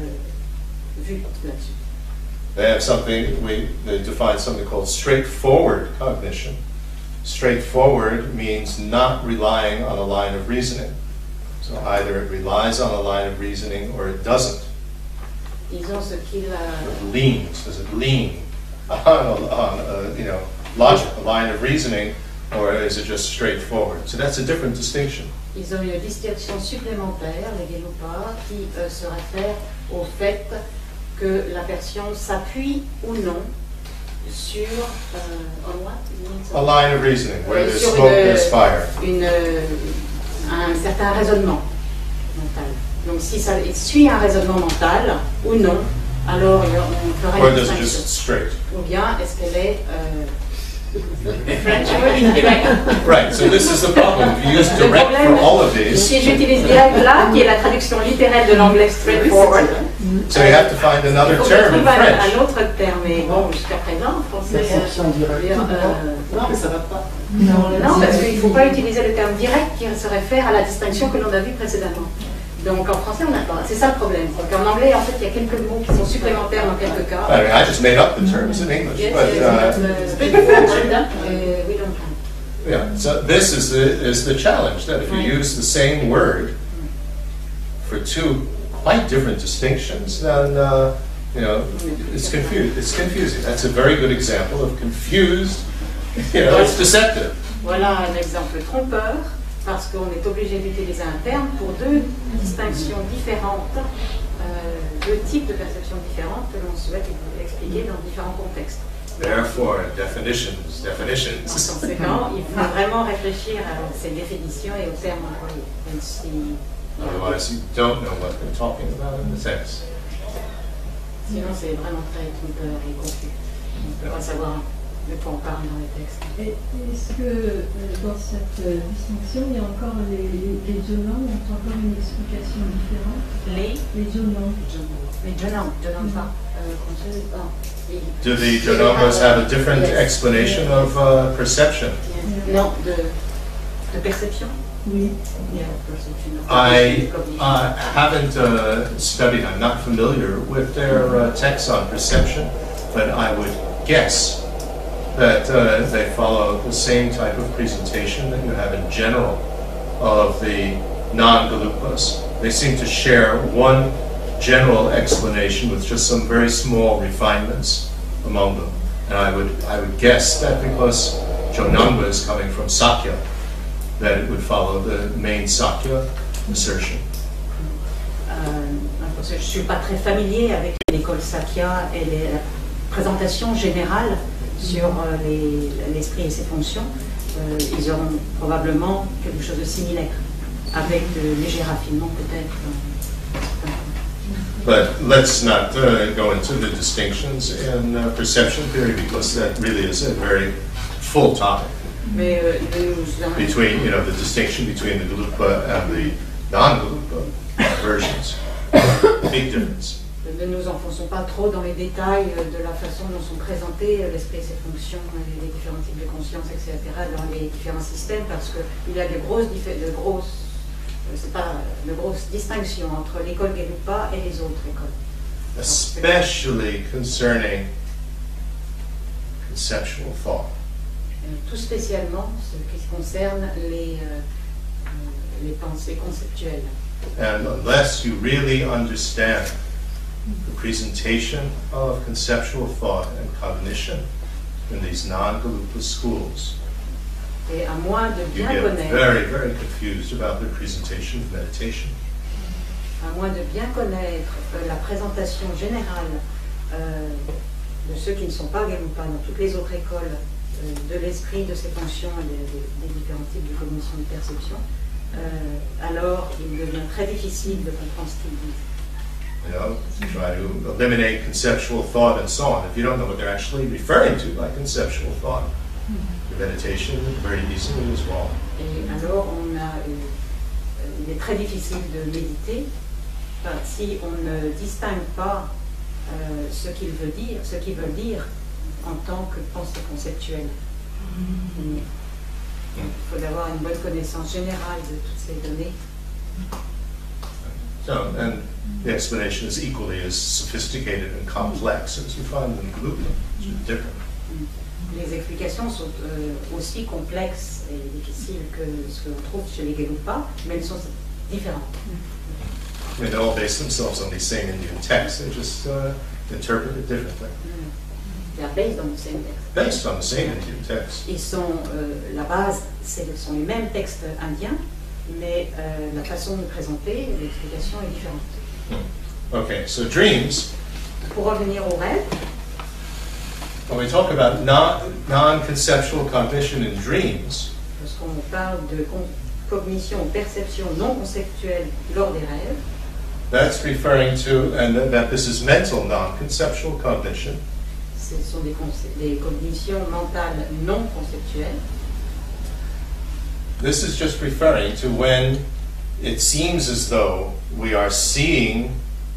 vue là-dessus. They have something, we, they define something called straightforward cognition. Straightforward means not relying on a line of reasoning. So either it relies on a line of reasoning or it doesn't. Ils ont ce qu'ils euh, It leans, does it lean on, a, on a, you know, logic, a line of reasoning, or is it just straightforward? So that's a different distinction. Ils ont une distinction supplémentaire, les Gelugpa, qui euh, se réfère au fait que la version s'appuie ou non sur euh, on what? A line of reasoning, where Euh, there's sur smoke, une- there's fire. une, euh, un certain raisonnement mental. Donc si ça suit un raisonnement mental ou non, alors il y a- on fera Or une does it distinction. just straight? Ou bien est-ce qu'elle est euh, French word is direct. Right, so this is the problem. If you use Le direct for problème, all of these, si j'utilise direct là, qui est la traduction littérale de l'anglais straightforward, so you have to find another il faut term in trouver un, French. un autre terme. Mais bon, jusqu'à présent, en français, L'exception directe. euh, Non, mais ça va pas. non, non, parce qu'il ne faut pas utiliser le terme direct qui se réfère à la distinction que l'on a vue précédemment. Donc en français, on n'a pas. C'est ça le problème. C'est qu'en anglais, en fait, il y a quelques mots qui sont supplémentaires dans quelques cas. I mean, I just made up the terms in English, Yes, but yes, uh, but, uh, straightforward, uh, we don't have. yeah. So this is the is the challenge that if you Right. use the same word for two quite different distinctions, then uh, you know it's confused. It's confusing. That's a very good example of confused. You know, it's deceptive. Voilà un exemple trompeur, parce qu'on est obligé d'utiliser un terme pour deux distinctions différentes, euh, deux types de perceptions différentes que l'on souhaite expliquer dans différents contextes. Therefore, definitions, En definitions. conséquent, il faut vraiment réfléchir à ces définitions et aux termes employés. Même si, Otherwise, you don't know what they're talking about in the text. sinon, c'est vraiment très trompeur et confus. On ne peut pas savoir de quoi on parle dans les textes. Et est-ce que euh, dans cette euh, distinction, il y a encore les, les, les Jonam ont encore une explication différente? Les Les Jonam. Les Jonam, Jonam pas. Euh, comme ça, non. Les- Do the Jonamas have a different Yes. explanation of uh, perception? Non, de, de perception. Oui. Yeah, perception. I Cognition. uh, haven't uh, studied, I'm not familiar with their uh, texts on perception, but I would guess that uh, they follow the same type of presentation that you have in general of the non-Galupas. They seem to share one general explanation with just some very small refinements among them. And I would, I would guess that because Jonangva is coming from Sakya, that it would follow the main Sakya assertion. Euh, parce que je ne suis pas très familier avec l'école Sakya et les- la présentation générale sur euh, les- l'esprit et ses fonctions. Euh, ils auront probablement quelque chose de similaire, avec de légers raffinements peut-être. But let's not uh, go into the distinctions in uh, perception theory because that really is a very full topic Mais euh, nous, between, you know, the distinction between the Galupa and the non-Galupa versions. Big difference. ne nous enfonçons pas trop dans les détails euh, de la façon dont sont présentés euh, l'esprit et ses fonctions, euh, les différents types de conscience, et cetera, dans les différents systèmes, parce qu'il y a de grosses, diffé- de grosses, euh, c'est pas, de grosses distinctions entre l'école Gelupa et les autres écoles. Especially concerning conceptual thought. Euh, tout spécialement ce qui concerne les, euh, euh, les pensées conceptuelles. And unless you really understand the presentation of conceptual thought and cognition in these non-Galupa schools, Et à moins de you bien get connaître, very, very confused about their presentation of meditation. à moins de bien connaître euh, la présentation générale euh, de ceux qui ne sont pas Gelupa dans toutes les autres écoles, euh, de l'esprit, de ses fonctions et des, des- des différents types de cognition et de perception, euh, alors il devient très difficile de comprendre ce qu'ils disent. You know, try to eliminate conceptual thought and so on. If you don't know what they're actually referring to by conceptual thought, your meditation very easily is wrong. Et alors, on a, euh, euh, il est très difficile de méditer enfin, si on ne distingue pas euh, ce qu'il veut dire, ce qu'il veut dire en tant que pensée conceptuelle. Il faut avoir une bonne connaissance générale de toutes ces données. So, and the explanation is equally as sophisticated and complex as you find in Galupa. It's just different. Les explications sont euh, aussi complexes et difficiles que ce que l'on trouve chez les Gelupa, mais elles sont différentes. I mean, they all base themselves on these same Indian texts. They just uh, interpret it differently. La base dans le same texte. Based on the same Indian text. Ils sont, euh, la base, ce sont les mêmes textes indiens, mais euh, la façon de présenter l'explication est différente. Okay, so dreams, Pour revenir au rêve, when we talk about non, non-conceptual cognition in dreams, lorsqu'on parle de con- cognition ou perception non conceptuelle lors des rêves, that's referring to, and that this is mental non-conceptual cognition, ce sont des, des cognitions mentales non conceptuelles. This is just referring to when it seems as though we are seeing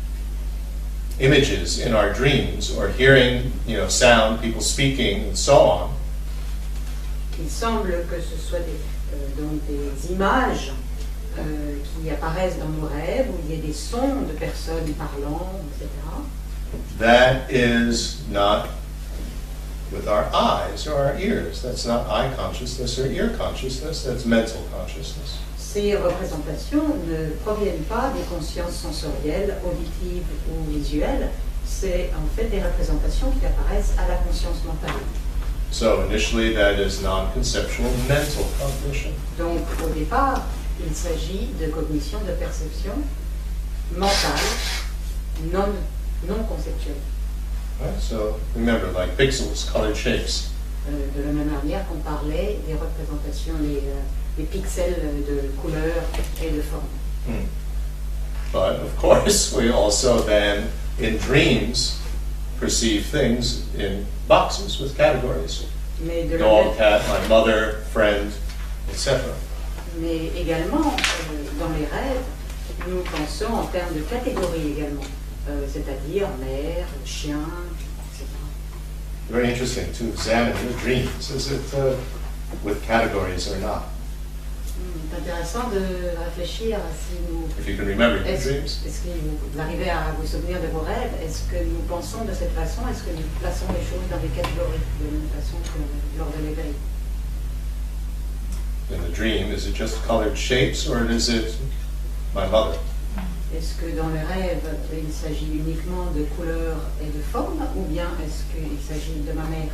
images in our dreams or hearing, you know, sound, people speaking, and so on. Il semble que ce soit des, euh, donc des images euh, qui apparaissent dans nos rêves, où il y a des sons de personnes parlant, et cetera. That is not with our eyes or our ears. That's not eye consciousness or ear consciousness. That's mental consciousness. Ces représentations ne proviennent pas des consciences sensorielles, auditives ou visuelles. C'est en fait des représentations qui apparaissent à la conscience mentale. So initially that is non-conceptual mental cognition. Donc au départ, il s'agit de cognition, de perception mentale, non, non conceptuelle. Right? So remember, like pixels, colored shapes. Euh, de la même manière qu'on parlait des représentations, les, euh, les pixels de couleurs et de formes. Hmm. But of course, we also then, in dreams, perceive things in boxes with categories. Mais, de la Dog, même, cat, my mother, friend, et cetera. mais également, euh, dans les rêves, nous pensons en termes de catégories également, euh, c'est-à-dire mère, chien, et cetera. Very interesting to examine your dreams. Is it uh, with categories or not? C'est intéressant de réfléchir à si nous... If you can remember your Est-ce dreams. est-ce que vous arrivez à vous souvenir de vos rêves? Est-ce que nous pensons de cette façon? Est-ce que nous plaçons les choses dans des catégories de la même façon que lors de l'éveil? In the dream, is it just colored shapes or is it my mother? Est-ce que dans le rêve, il s'agit uniquement de couleurs et de formes, ou bien est-ce qu'il s'agit de ma mère?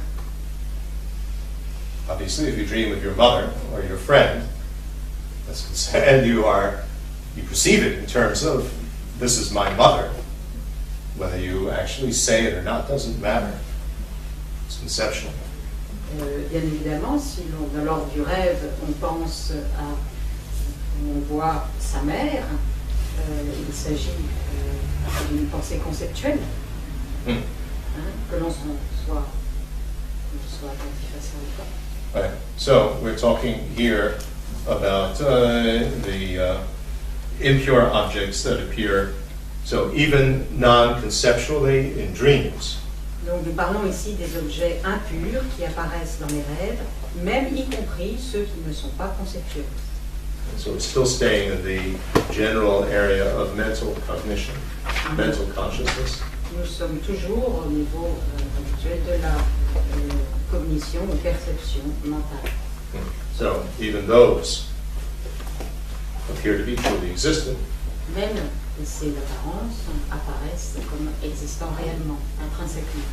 Obviously, if you dream of your mother or your friend, that's, and you are, you perceive it in terms of, this is my mother. Whether you actually say it or not doesn't matter. It's conceptual. Euh, bien évidemment, si l'on, dans l'ordre du rêve, on pense à, on voit sa mère, euh, il s'agit euh, d'une pensée conceptuelle, Hmm. hein, que l'on soit, soit, soit attentif à ça ou pas. Right. So we're talking here about uh, the uh, impure objects that appear, so even non-conceptually in dreams. Donc nous parlons ici des objets impurs qui apparaissent dans les rêves, même y compris ceux qui ne sont pas conceptuels. So we're still staying in the general area of mental cognition, mental consciousness. Nous sommes toujours au niveau euh, habituel de la euh, cognition ou perception mentale. So even those appear to be truly existent. Même ces apparences apparaissent comme existant réellement, intrinsèquement,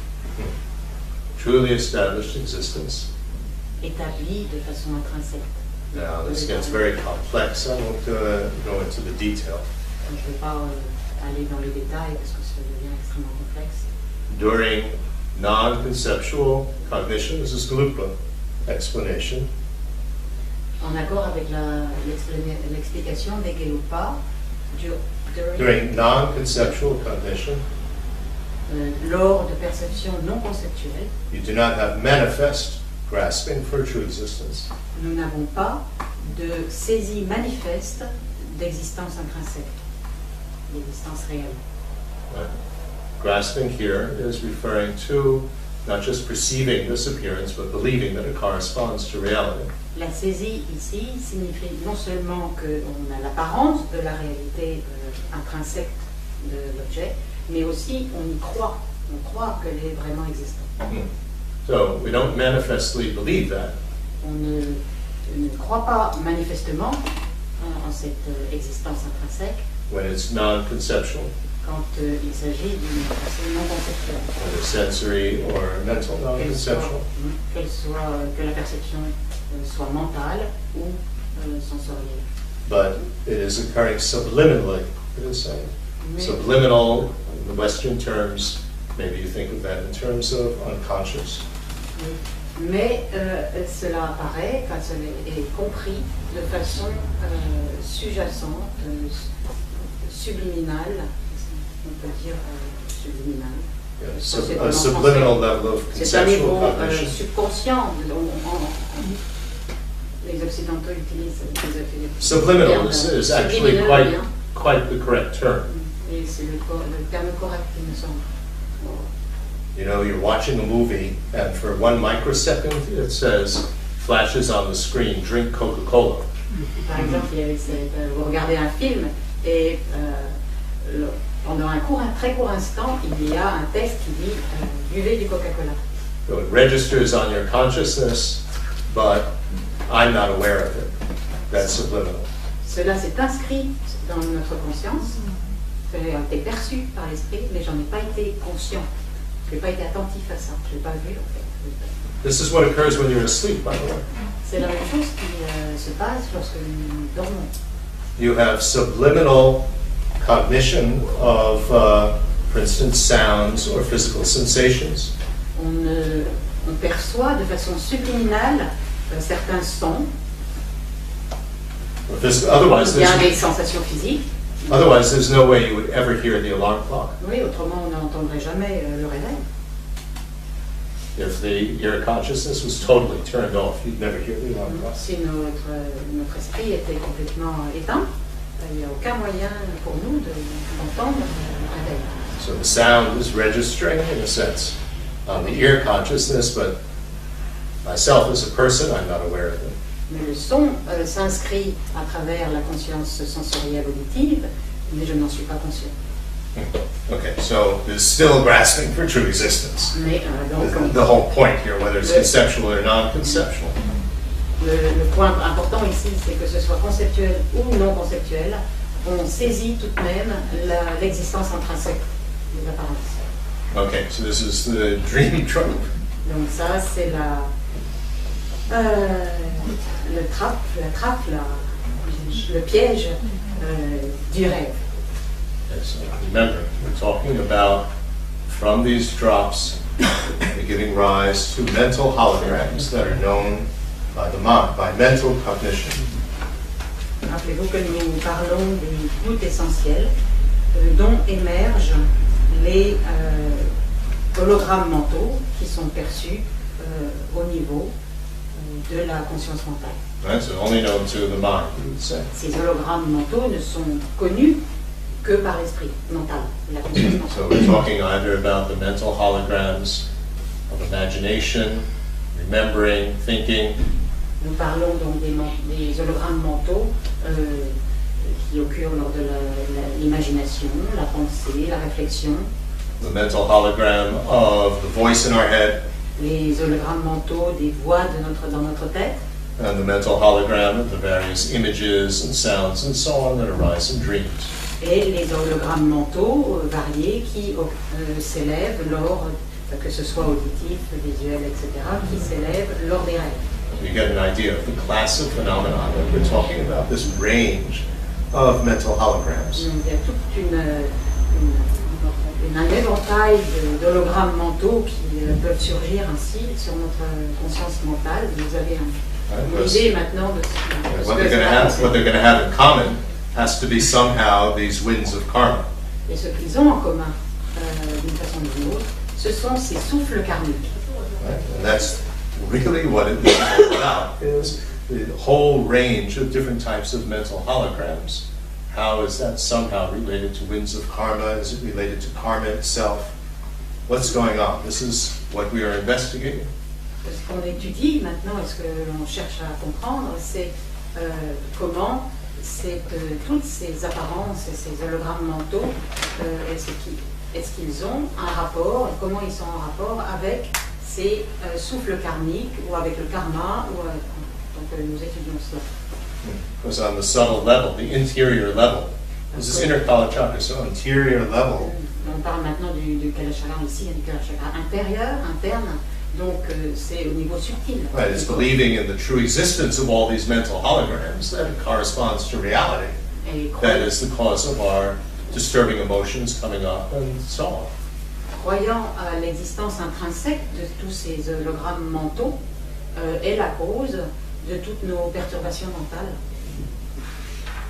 Truly established existence. établis de façon intrinsèque. Now this gets very complex. I won't uh, go into the detail. Je ne vais pas euh, aller dans les détails parce que ça devient extrêmement complexe. During non-conceptual cognition, this is Gelugpa explanation. En accord avec la- l'expla- l'explication des Gelugpa, dur- during- During non-conceptual cognition, euh, lors de perceptions non conceptuelles, you do not have manifest grasping for true existence. nous n'avons pas de saisie manifeste d'existence intrinsèque, d'existence réelle. Right? Grasping here is referring to not just perceiving this appearance, but believing that it corresponds to reality. La saisie ici signifie non seulement qu'on a l'apparence de la réalité euh, intrinsèque de l'objet, mais aussi on y croit, on croit qu'elle est vraiment existante. Mhm. So we don't manifestly believe that, On ne, ne croit pas manifestement en, en cette euh, existence intrinsèque when it's non-conceptual, quand euh, il s'agit d'une pensée non conceptuelle. whether sensory or mental Qu'elle soit, non-conceptual. qu'elle soit- que la perception euh, soit mentale ou euh, sensorielle. But it is occurring subliminally, it is saying. Mais, Subliminal, in the Western terms, maybe you think of that in terms of unconscious. mais euh, cela apparaît, enfin, cela est compris de façon euh, sous-jacente, euh, subliminale, on peut dire euh, subliminale. Yeah, Ça, sub- c'est a en subliminal français. level of C'est un niveau conceptual euh, cognition. subconscient. On- on- les Occidentaux utilisent les Subliminal is, is actually subliminal, quite, bien. quite the correct term. Et c'est le, cor- le terme correct, il me semble. You know, you're watching a movie, and for one microsecond, it says, flashes on the screen, drink Coca-Cola. Par exemple, il y avait cette- euh, vous regardez un film et euh, le- pendant un, court, un très court instant, il y a un texte qui dit euh, buvez du Coca-Cola. So it registers on your consciousness, but I'm not aware of it. That's subliminal. Cela s'est inscrit dans notre conscience, cela a été perçu par l'esprit, mais j'en ai pas été conscient. Je n'ai pas été attentif à ça, je l'ai pas vu en fait. This is what occurs when you're asleep, by the way. C'est la même chose qui euh, se passe lorsque nous dormons. You have subliminal cognition of, uh, for instance, sounds or physical sensations. On, euh, on perçoit de façon subliminale euh, certains sons, Or phys- otherwise, il y a des there's, sensations physiques. otherwise, there's no way you would ever hear the alarm clock. Oui, autrement on n'entendrait jamais euh, le réveil. If the, your consciousness was totally turned off, you'd never hear the alarm clock. Si notre, notre esprit était complètement éteint, il n'y a aucun moyen pour nous de- d'entendre le réveil. So the sound is registering, in a sense, on the ear consciousness, but myself as a person, I'm not aware of it. Mais le son euh, s'inscrit à travers la conscience sensorielle auditive, mais je n'en suis pas conscient. Okay, so there's still grasping for true existence. Mais euh, donc, The, the whole point here, whether it's Le- conceptual or non-conceptual. le, le point important ici, c'est que ce soit conceptuel ou non conceptuel, on saisit tout de même la- l'existence intrinsèque des apparences. Okay, so this is the dream trope. Donc ça, c'est la, euh, le trappe, la trappe, la- le piège euh, du rêve. Okay, so remember, we're talking about from these drops they're giving rise to mental holograms that are known by the mind, by mental cognition. Rappelez-vous que nous parlons des gouttes essentielles euh, dont émergent les euh, hologrammes mentaux qui sont perçus euh, au niveau euh, de la conscience mentale. Right? So only known to the mind, you would say. Ces hologrammes mentaux ne sont connus que par l'esprit mental, la conscience So mentale. we're talking either about the mental holograms of imagination, remembering, thinking, Nous parlons donc des, men- des hologrammes mentaux euh, qui occurrent lors de la- la- l'imagination, la pensée, la réflexion, the mental hologram of the voice in our head, les hologrammes mentaux des voix de notre, dans notre tête, and the mental hologram of the various images and sounds and so on that arise in dreams. et les hologrammes mentaux euh, variés qui euh, s'élèvent lors, euh, que ce soit auditif, visuel, et cetera, qui s'élèvent lors des rêves. So you get an idea of the class of phenomena that we're talking about, this range of mental holograms. Donc, il y a toute une, euh, une- une- un éventail de- d'hologrammes mentaux qui euh, peuvent surgir ainsi sur notre conscience mentale. Vous avez un- Right? une Because idée maintenant de ce, de ce what que they're going to ça have, what they're going to have in common has to be somehow these winds of karma. Et ce qu'ils ont en commun, euh, d'une façon ou d'une autre, ce sont ces souffles karmiques. Right? And that's really what it is all about, is the whole range of different types of mental holograms. How is that somehow related to winds of karma? Is it related to karma itself? What's going on? This is what we are investigating. Ce qu'on étudie maintenant et ce que l'on cherche à comprendre, c'est euh, comment cette, euh, toutes ces apparences et ces hologrammes mentaux, euh, est-ce qu'ils est-ce qu'ils ont un rapport, et comment ils sont en rapport avec ces euh, souffles karmiques ou avec le karma, ou, euh, donc euh, nous étudions cela. Because on the subtle level, the interior level, this is inner Kala Chakra, so interior level, On parle maintenant du, du Kala Chakra ici, du Kala Chakra intérieur, interne, donc euh, c'est au niveau subtil. right, it's believing in the true existence of all these mental holograms that it corresponds to reality. Et That croyant, is the cause of our disturbing emotions coming up and so on. croyant à l'existence intrinsèque de tous ces hologrammes mentaux euh, est la cause de toutes nos perturbations mentales.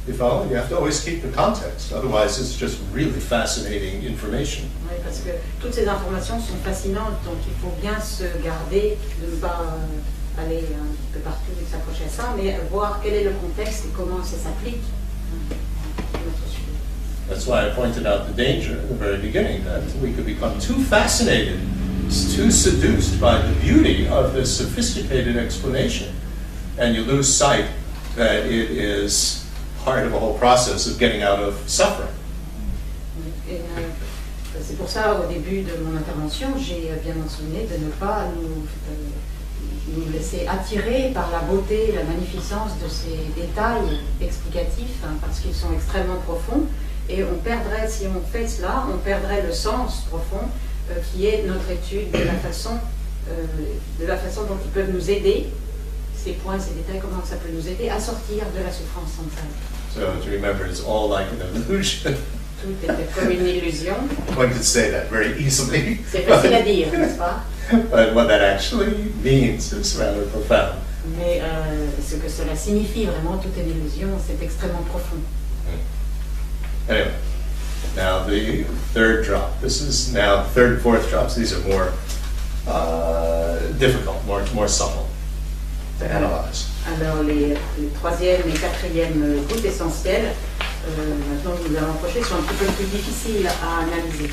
You follow? You have to always keep the context, otherwise it's just really fascinating information. Oui, parce que toutes ces informations sont fascinantes, donc il faut bien se garder, de ne pas euh, aller un petit peu partout et s'accrocher à ça, mais voir quel est le contexte et comment ça s'applique à notre sujet. That's why I pointed out the danger at the very beginning, that we could become too fascinated, too seduced by the beauty of this sophisticated explanation, and you lose sight that it is part of a whole process of getting out of suffering. Et, euh, c'est pour ça, au début de mon intervention, j'ai bien mentionné de ne pas nous, euh, nous laisser attirer par la beauté, la magnificence de ces détails explicatifs, hein, parce qu'ils sont extrêmement profonds. Et on perdrait, si on fait cela, on perdrait le sens profond euh, qui est notre étude de la façon, euh, de la façon dont ils peuvent nous aider, ces points, ces détails, comment ça peut nous aider à sortir de la souffrance mentale. So to remember, it's all like an illusion. Tout était comme une illusion. One could say that very easily. C'est facile à dire, n'est-ce pas? But what that actually means is rather profound. Mais euh, ce que cela signifie vraiment, tout est une illusion, c'est extrêmement profond. Anyway, now the third drop. This is now the third and fourth drops. These are more uh, difficult, more more subtle to analyze. Alors les, les troisième et quatrième gouttes essentielles, euh, maintenant que nous allons approcher, sont un petit peu plus difficiles à analyser.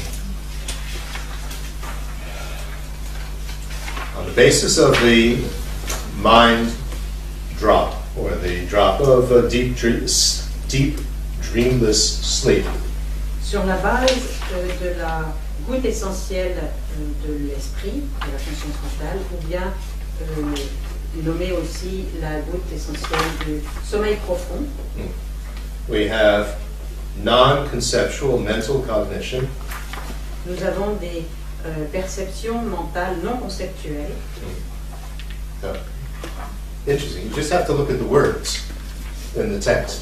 On the basis of the mind drop, or the drop of a deep, deep dreamless sleep. Sur la base euh, de la goutte essentielle euh, de l'esprit, de la conscience mentale, ou bien euh, nommée aussi la goutte essentielle du sommeil profond. We have non-conceptual mental cognition. Nous avons des euh, perceptions mentales non conceptuelles. So, interesting. You just have to look at the words in the text.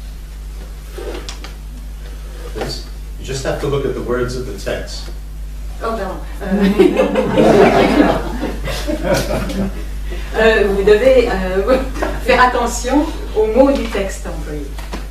This, you just have to look at the words of the text. Oh, pardon. Euh, euh, vous devez euh, faire attention aux mots du texte employé.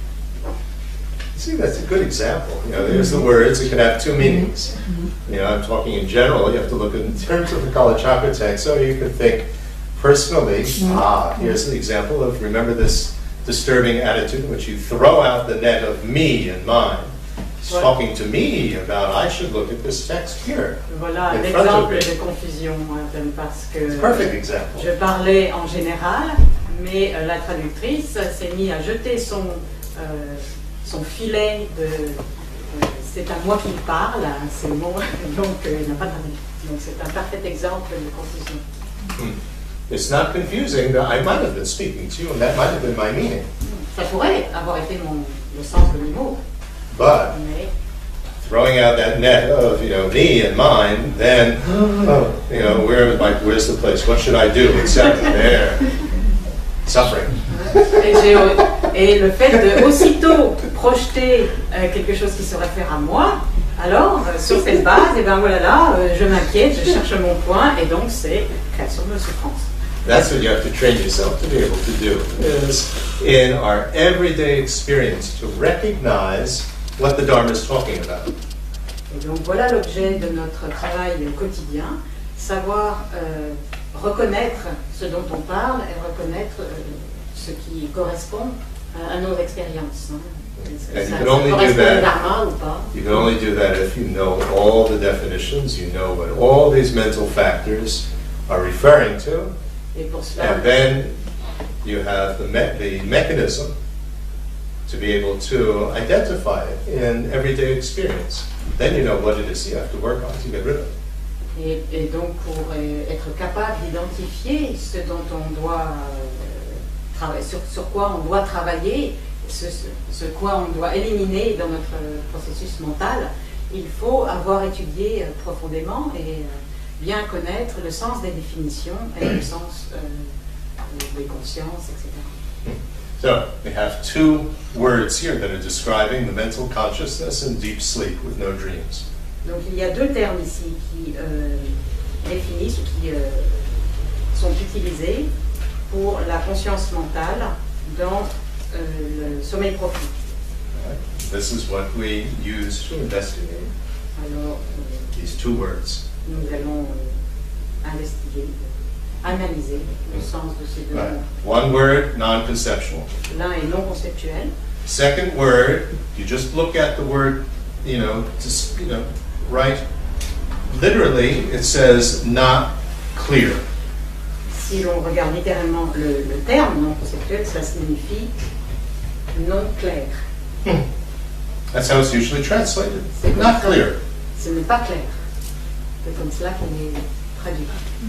See, that's a good example. You know, there's the words. It can have two meanings. You know, I'm talking in general. You have to look in terms of the Kala Chakra text. So you can think personally. Ah, here's the example of, remember this disturbing attitude in which you throw out the net of me and mine. It's Voilà. talking to me about I should look at this text here. Voilà un In front of exemple me. de confusion, Martin, parce que It's a perfect example. je parlais en général, mais euh, la traductrice s'est mise à jeter son, euh, son filet de euh, c'est à moi qu'il parle, hein, ces mots, donc euh, il n'a pas traduit. Donc c'est un parfait exemple de confusion. Hmm. It's not confusing. I might have been speaking to you, and that might have been my meaning. Ça pourrait avoir été mon, le sens de mes mots, But mais throwing out that net of, you know, me and mine, then, oh, you know, where my, where's the place? What should I do? Exactly there. Suffering. Et, j'ai- et le fait de aussitôt projeter euh, quelque chose qui se réfère à moi, alors euh, sur cette base, et ben voilà là, euh, je m'inquiète, je cherche mon point, et donc c'est création de souffrance. That's what you have to train yourself to be able to do, is in our everyday experience to recognize what the Dharma is talking about. Et donc voilà l'objet de notre travail quotidien, savoir euh, reconnaître ce dont on parle et reconnaître euh, ce qui correspond à, à nos expériences. Hein. Est-ce que And you ça, can ça only do correspond that. au dharma ou pas? You can only do that if you know all the definitions, you know what all these mental factors are referring to, Et pour cela, and then you have the, me the mechanism to be able to identify it in everyday experience. Then you know what it is you have to work on to get rid of it. Et, et donc pour euh, être capable d'identifier ce dont on doit euh, travailler, sur, sur quoi on doit travailler, ce, ce, ce quoi on doit éliminer dans notre euh, processus mental, il faut avoir étudié euh, profondément et euh, bien connaître le sens des définitions et le sens euh, des consciences, et cetera. So we have two words here that are describing the mental consciousness in deep sleep with no dreams. Donc il y a deux termes ici qui euh, définissent ou qui euh, sont utilisés pour la conscience mentale dans euh, le sommeil profond. Right? This is what we use to investigate Alors, euh, these two words. nous allons euh, investiguer, analyser le sens de ces deux Right. mots. One word, non-conceptual. L'un est non conceptuel. Second word, you just look at the word, you know, just, you know, right? Literally, it says not clear. Si l'on regarde littéralement le, le terme non conceptuel, ça signifie non clair. Hmm. That's how it's usually translated. C'est comme Not ça. clear. Ce n'est pas clair. C'est comme cela qu'il est traduit.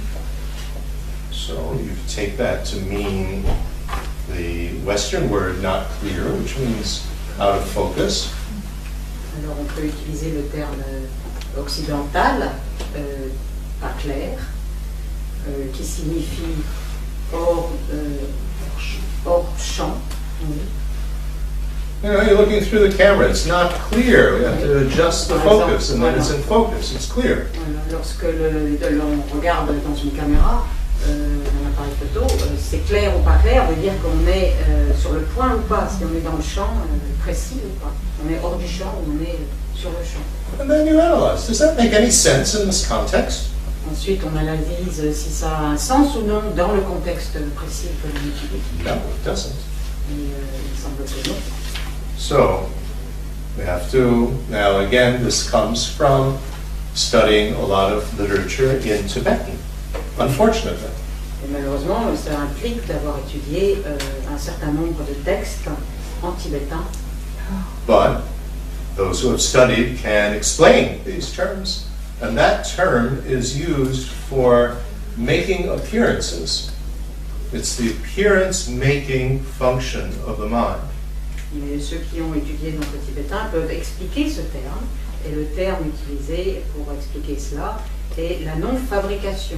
So you take that to mean the Western word not clear, which means out of focus. Alors on peut utiliser le terme euh, occidental, euh, pas clair, euh, qui signifie hors, euh, hors champ. Oui. You know, you're looking through the camera, it's not clear. We have to adjust the focus, and then it's in focus, it's clear. Voilà. Lorsque le- de- l'on regarde dans une caméra, euh, un appareil photo, euh, c'est clair ou pas clair, veut dire qu'on est euh, sur le point ou pas, si on est dans le champ euh, précis ou pas. On est hors du champ ou on est sur le champ. And then you analyze, does that make any sense in this context? Ensuite, on analyse si ça a un sens ou non dans le contexte précis que l'on utilise. No, it doesn't. Et euh, il semble que non. So, we have to, now again, this comes from studying a lot of literature in Tibetan, unfortunately. Et malheureusement, ça implique d'avoir étudié euh, un certain nombre de textes en tibétain. But those who have studied can explain these terms. And that term is used for making appearances. It's the appearance-making function of the mind. Mais ceux qui ont étudié donc le tibétain peuvent expliquer ce terme. Et le terme utilisé pour expliquer cela est la non-fabrication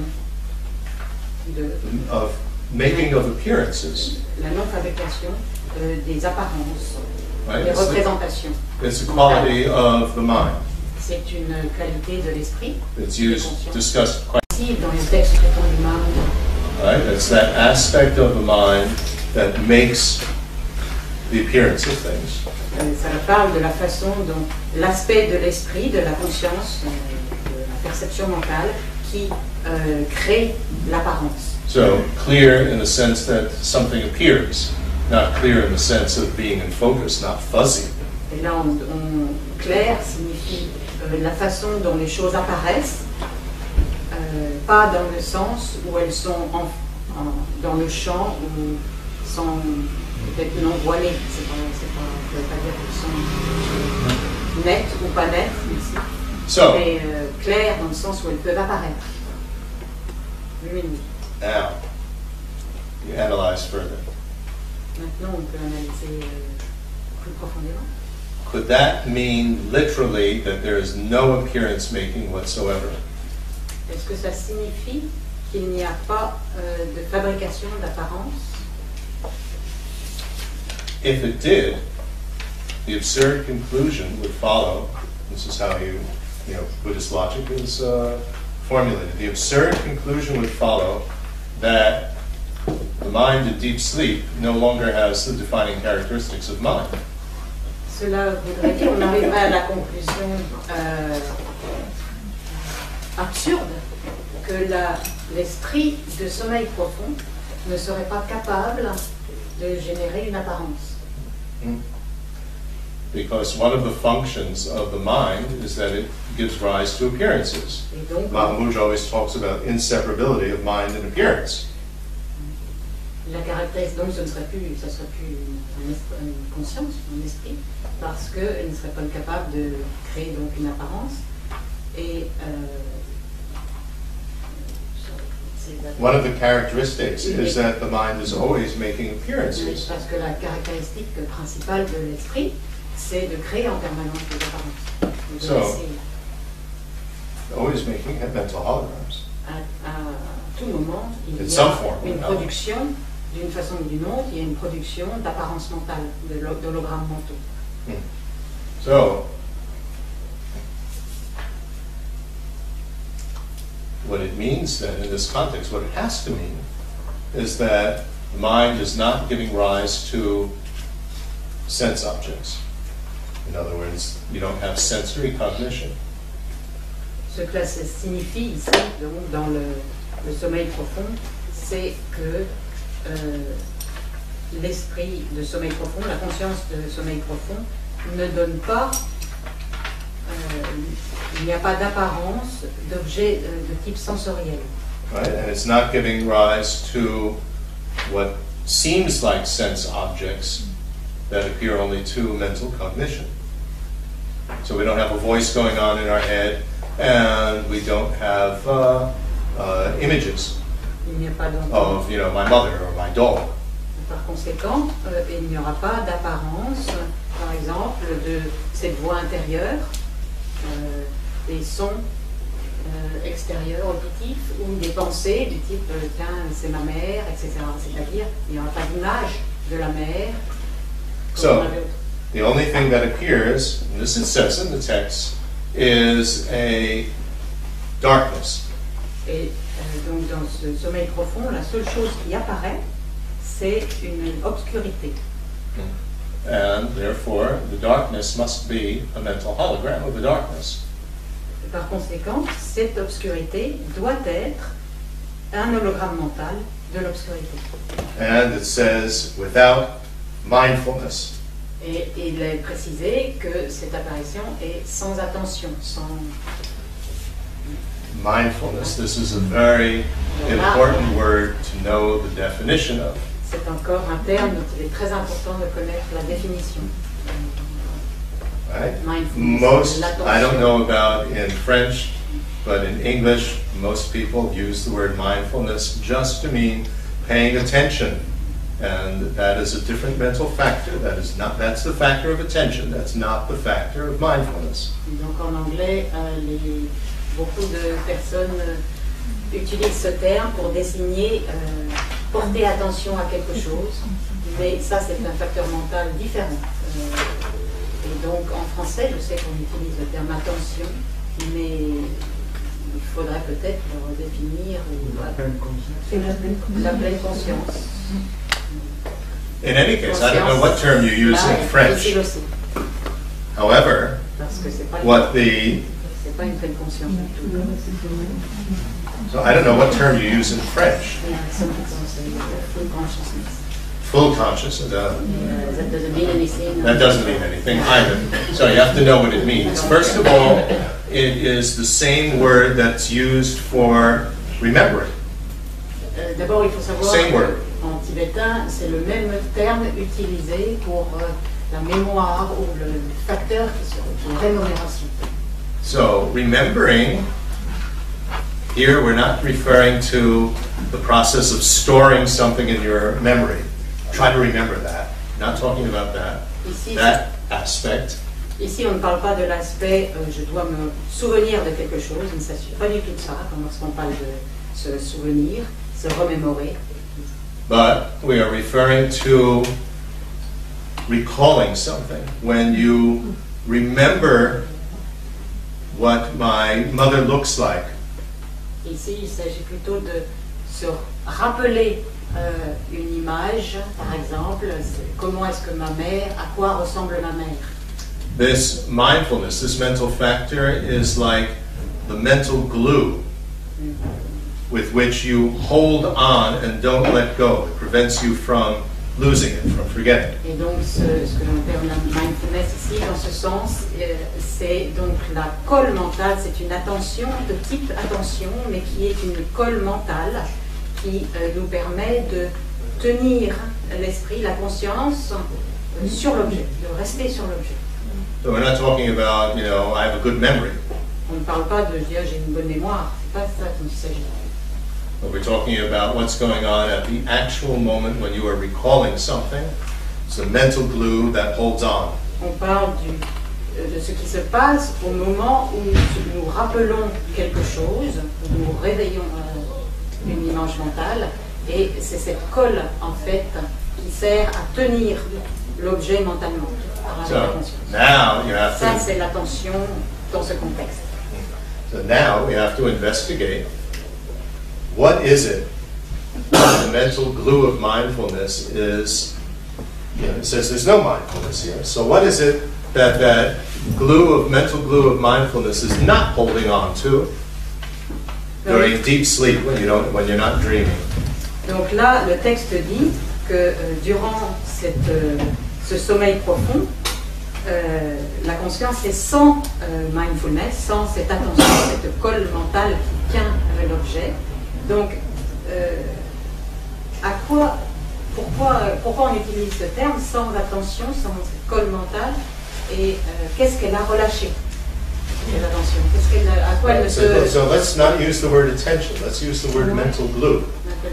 de Of making of appearances. la non-fabrication euh, des apparences, Right? des It's, the, représentations. it's a quality of the mind. C'est une qualité de l'esprit, It's used, discussed quite. si dans les textes traitant du mind. Right? It's that aspect of the mind that makes the appearance of things. Euh, ça parle de la façon dont l'aspect de l'esprit, de la conscience, euh, de la perception mentale qui euh, crée l'apparence. So clear in the sense that something appears, not clear in the sense of being in focus, not fuzzy. Et là, on, on- clair signifie euh, la façon dont les choses apparaissent, euh, pas dans le sens où elles sont en- en- dans le champ ou sont peut-être non voilées. C'est pas, c'est pas, je ne veux pas dire qu'elles sont nettes ou pas nettes ici, So mais euh, claires dans le sens où elles peuvent apparaître. Lumineuses. now you analyze further. Maintenant, on peut analyser euh, plus profondément. Could that mean literally that there is no appearance making whatsoever? Est-ce que ça signifie qu'il n'y a pas euh, de fabrication d'apparence? If it did, the absurd conclusion would follow. This is how you, you know, Buddhist logic is uh, formulated. The absurd conclusion would follow that the mind in deep sleep no longer has the defining characteristics of mind. Cela voudrait dire qu'on arriverait à la conclusion euh, absurde que la- l'esprit de sommeil profond ne serait pas capable de générer une apparence. Because one of the functions of the mind is that it gives rise to appearances. Et donc, Mahamudra always talks about inseparability of mind and appearance. la caractéristique, donc ce ne serait plus, ça serait plus une, un esprit- une conscience, un esprit, parce qu'elle ne serait pas capable de créer donc une apparence. Et euh, c'est la- One of the characteristics is that the mind is always making appearances. parce que la caractéristique principale de l'esprit, c'est de créer en permanence des apparences. De So- laisser Always making mental holograms. à, à tout moment, il In y some a form, une no? production, d'une façon ou d'une autre, il y a une production d'apparence mentale, de lo- d'hologrammes mentaux. So, what it means then in this context, what it has to mean, is that the mind is not giving rise to sense objects. In other words, you don't have sensory cognition. Ce que ça signifie ici, donc, dans le, le sommeil profond, c'est que euh, l'esprit de sommeil profond, la conscience de sommeil profond, ne donne pas, euh, il n'y a pas d'apparence d'objet de, de type sensoriel. Right? And it's not giving rise to what seems like sense objects that appear only to mental cognition. So we don't have a voice going on in our head, and we don't have uh, uh, images Il n'y a pas d'entente. of, you know, my mother or my dog. Par conséquent, euh, il n'y aura pas d'apparence, par exemple, de cette voix intérieure, euh, des sons euh, extérieurs, auditifs, ou des pensées du type euh, « tiens, c'est ma mère », et cetera. C'est-à-dire, il n'y aura pas d'image de la mère. comme So, on avait- the only thing that appears, and this it says in the text, is a darkness. Et euh, donc, dans ce sommeil profond, la seule chose qui apparaît, c'est une obscurité. And therefore, the darkness must be a mental hologram of the darkness. Par conséquent, cette obscurité doit être un hologramme mental de l'obscurité. And it says, without mindfulness. Et il est précisé que cette apparition est sans attention, sans... Mindfulness, this is a very important word to know the definition of. C'est encore un terme dont il est très important de connaître la définition. Right? Mindfulness, Most, l'attention. I don't know about in French, but in English, most people use the word mindfulness just to mean paying attention. And that is a different mental factor. That is not, that's the factor of attention. That's not the factor of mindfulness. Donc en anglais, euh, les, beaucoup de personnes euh, utilisent ce terme pour désigner euh, porter attention à quelque chose, mais ça c'est un facteur mental différent. Euh, et donc en français, je sais qu'on utilise le terme attention, mais il faudrait peut-être le redéfinir ou La pleine conscience. la pleine, la pleine conscience. In any case, I don't know what term you use Là, in French. difficile aussi, However, parce que c'est pas, une- what the, c'est pas une pleine conscience du tout. so I don't know what term you use in French. Il y a some people say full consciousness. Full consciousness, uh, Uh, that doesn't mean anything. that doesn't mean anything either. So you have to know what it means. First of all, it is the same word that's used for remembering. Euh, D'abord, il faut savoir Same word. qu'en tibétain, c'est le même terme utilisé pour euh, la mémoire ou le facteur qui se qui est rémunération. So remembering, here we're not referring to the process of storing something in your memory. Try to remember that. Not talking about that. Ici, That aspect. ici, on ne parle pas de l'aspect euh, je dois me souvenir de quelque chose, il ne s'agit pas du tout de ça, comme lorsqu'on parle de se souvenir, se remémorer. But we are referring to recalling something. When you remember what my mother looks like, Ici, il s'agit plutôt de se rappeler euh, une image, par exemple, c'est comment est-ce que ma mère, à quoi ressemble ma mère. this mindfulness, this mental factor is like the mental glue with which you hold on and don't let go. It prevents you from losing it, from forgetting it. Et donc, ce, ce que l'on appelle la mindfulness ici, dans ce sens, euh, c'est donc la colle mentale, c'est une attention de type attention, mais qui est une colle mentale qui euh, nous permet de tenir l'esprit, la conscience euh, sur l'objet, de rester sur l'objet. So we're not talking about, you know, I have a good memory. On ne parle pas de dire j'ai une bonne mémoire, c'est pas ça dont il s'agit. But we're talking about what's going on at the actual moment when you are recalling something. It's the mental glue that holds on. On parle du, euh, de ce qui se passe au moment où nous, nous rappelons quelque chose, où nous réveillons euh, une image mentale, et c'est cette colle en fait qui sert à tenir l'objet mentalement. par la So conscience. now you have Ça, to, c'est l'attention dans ce contexte. so now we have to investigate what is it that the mental glue of mindfulness is you know, it says there's no mindfulness here. So what is it that that glue of mental glue of mindfulness is not holding on to during deep sleep when you don't when you're not dreaming? Donc là, le texte dit que euh, durant cette, euh, ce sommeil profond, euh, la conscience est sans euh, mindfulness, sans cette attention, cette colle mentale qui tient à l'objet. Donc, euh, à quoi, pourquoi, pourquoi on utilise ce terme sans attention, sans colle mentale, et euh, qu'est-ce qu'elle a relâché, cette attention, qu'est-ce qu'elle, à quoi elle ne So, se... so let's not use the word attention. Let's use the word mental glue.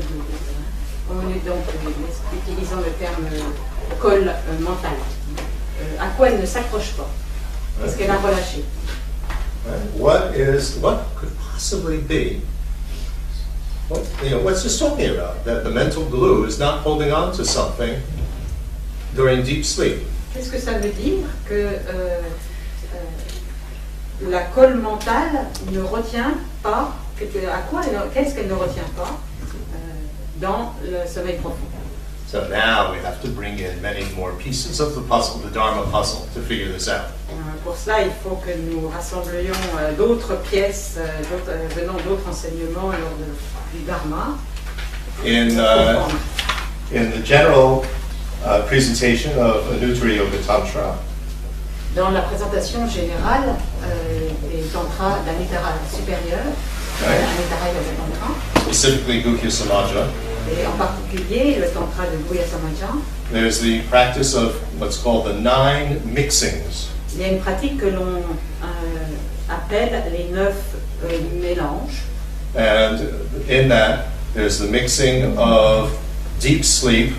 On est donc euh, utilisant le terme euh, colle euh, mentale. Euh, à quoi elle ne s'accroche pas? Qu'est-ce qu'elle a relâché? Right? What is what could possibly be? What, you know, what's this talking about? That the mental glue is not holding on to something during deep sleep. Qu'est-ce que ça veut dire que euh, euh, la colle mentale ne retient pas, que, que, à quoi elle, qu'est-ce qu'elle ne retient pas euh, dans le sommeil profond? So now we have to bring in many more pieces of the puzzle, the Dharma puzzle, to figure this out. Euh, pour cela, il faut que nous rassemblions euh, d'autres pièces euh, d'autres, euh, venant d'autres enseignements lors de, du Dharma. In, uh, in the general uh, presentation of Anuttara Yoga Tantra, dans la présentation générale euh, des tantras d'Anuttara supérieur, right, Anuttara Yoga Tantra, specifically Guhya Samaja, et en particulier le tantra de Guhya Samaja, there's the practice of what's called the nine mixings. il y a une pratique que l'on euh, appelle les neuf euh, mélanges. And in that, there's the mixing of deep sleep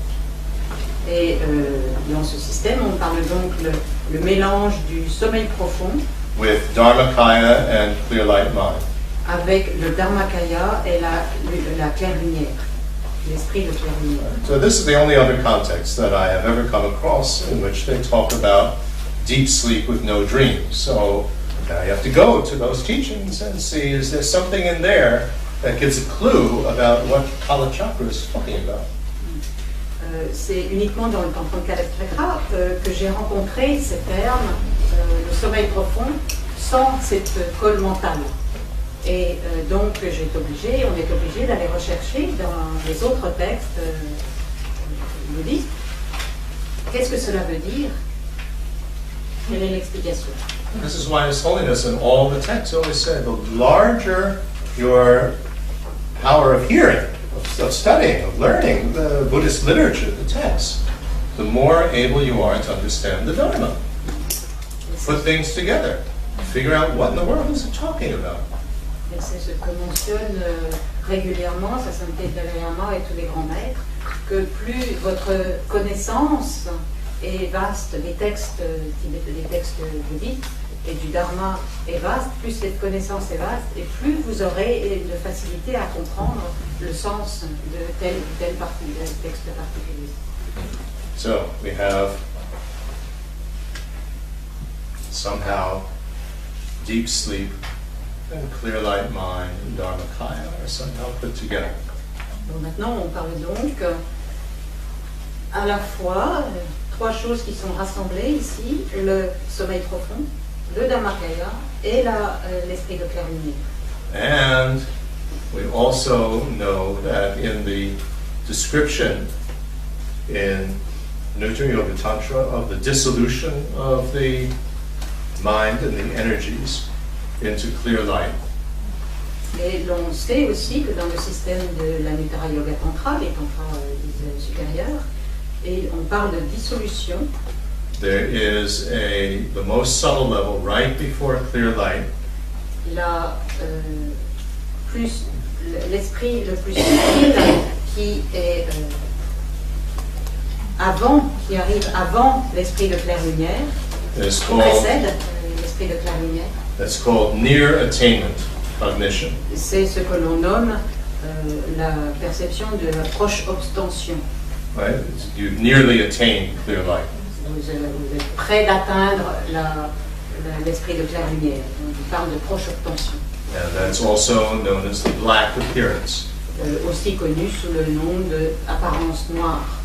Et euh, dans ce système, on parle donc le, le mélange du sommeil profond with Dharmakaya and clear light mind. avec le Dharmakaya et la, la claire lumière, l'esprit de claire lumière. So this is the only other context that I have ever come across in which they talk about deep sleep with no dreams. So now you have to go to those teachings and see, is there something in there that gives a clue about what Kalachakra is talking about? Euh, c'est uniquement dans le Tantra de Kalachakra euh, que j'ai rencontré ces termes, euh, le sommeil profond, sans cette colle mentale. Et euh, donc j'ai obligé, on est obligé d'aller rechercher dans les autres textes euh, bouddhistes. Qu'est-ce que cela veut dire? Quelle est l'explication? This is why His Holiness in all the texts always said, the larger your power of hearing, of, of studying, of learning the Buddhist literature, the texts, the more able you are to understand the Dharma. Put things together. Figure out what in the world is it talking about. Et c'est ce que mentionne euh, régulièrement Sa Sainteté Dalai Lama et tous les grands maîtres, que plus votre connaissance est vaste, les textes, les textes bouddhiques et du Dharma est vaste, plus cette connaissance est vaste, et plus vous aurez de facilité à comprendre le sens de tel ou tel partie, texte particulier. So we have somehow deep sleep and clear light mind and Dharmakaya are somehow put together. Bon, maintenant, on parle donc euh, à la fois euh, trois choses qui sont rassemblées ici, le sommeil profond, le Dharmakaya et la, euh, l'esprit de claire lumière. And we also know that in the description in Anuttara Yoga Tantra of the dissolution of the mind and the energies into clear light, Et l'on sait aussi que dans le système de l'Anuttara Yoga Tantra, les tantras euh, supérieurs, et on parle de dissolution. there is a the most subtle level right before clear light, La, euh, plus, l'esprit le plus subtil qui est euh, avant, qui arrive avant l'esprit de claire lumière, is qui called précède euh, l'esprit de claire lumière. that's called near attainment cognition. C'est ce que l'on nomme euh, la perception de la proche obtention. Right? You've nearly attained clear light. Vous, euh, vous êtes près d'atteindre la, la, l'esprit de claire lumière. On parle de proche obtention. And that's also known as the black appearance. Euh, aussi connu sous le nom de apparence noire.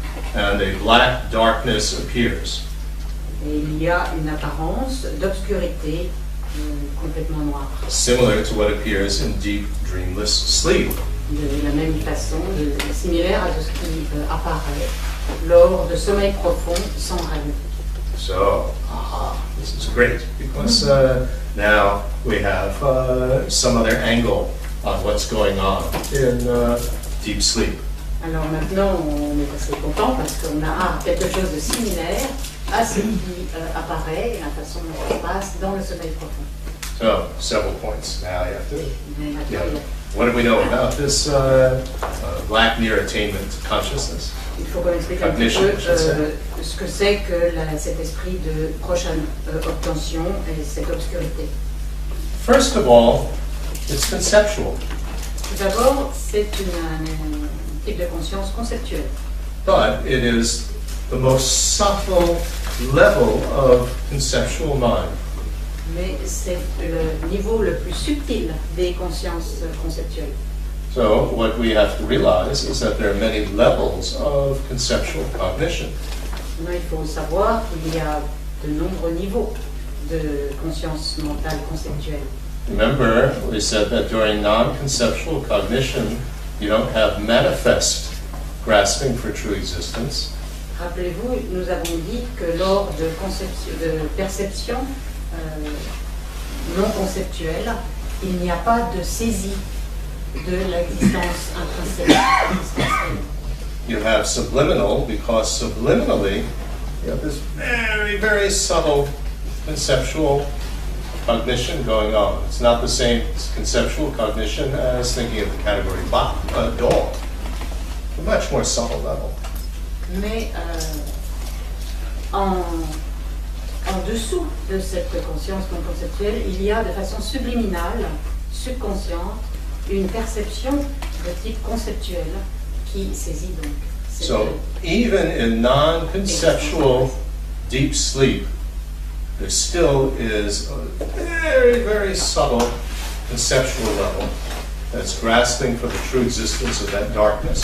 and a black darkness appears. Et il y a une apparence d'obscurité euh, complètement noire. Similar to what appears in deep, dreamless sleep. De la même façon, de, similaire à ce qui euh, apparaît lors de sommeil profond sans rêve. So, aha, this is great, because uh, now we have uh, some other angle on what's going on in uh, deep sleep. Alors maintenant, on est assez content parce qu'on a ah, quelque chose de similaire à ce qui euh, apparaît et la façon dont ça se passe dans le sommeil profond. So, several points. Now you have to, Mais maintenant, yeah. il y a- What do we know about this uh, uh, black near attainment consciousness? il faut qu'on explique un petit Cognition, peu je sais. euh, ce que c'est que la- cet esprit de prochaine euh, obtention et cette obscurité. First of all, it's conceptual, Tout d'abord, c'est une- un type de conscience conceptuelle. but it is the most subtle level of conceptual mind. Mais c'est le niveau le plus subtil des consciences conceptuelles. So what we have to realize is that there are many levels of conceptual cognition. Maintenant, il faut savoir qu'il y a de nombreux niveaux de conscience mentale conceptuelle. Remember, we said that during non-conceptual cognition, you don't have manifest grasping for true existence. Rappelez-vous, nous avons dit que lors de, conception, de perception euh, non conceptuelle, il n'y a pas de saisie de l'existence intrinsèque. You have subliminal, because subliminally, you have this very, very subtle conceptual cognition going on. It's not the same conceptual cognition as thinking of the category ba- uh, dog. A much more subtle level. Mais euh, en, en dessous de cette conscience non conceptuelle, il y a de façon subliminale, subconsciente, une perception de type conceptuel qui saisit donc. cette- So even in non-conceptual deep sleep, there still is a very, very subtle conceptual level that's grasping for the true existence of that darkness.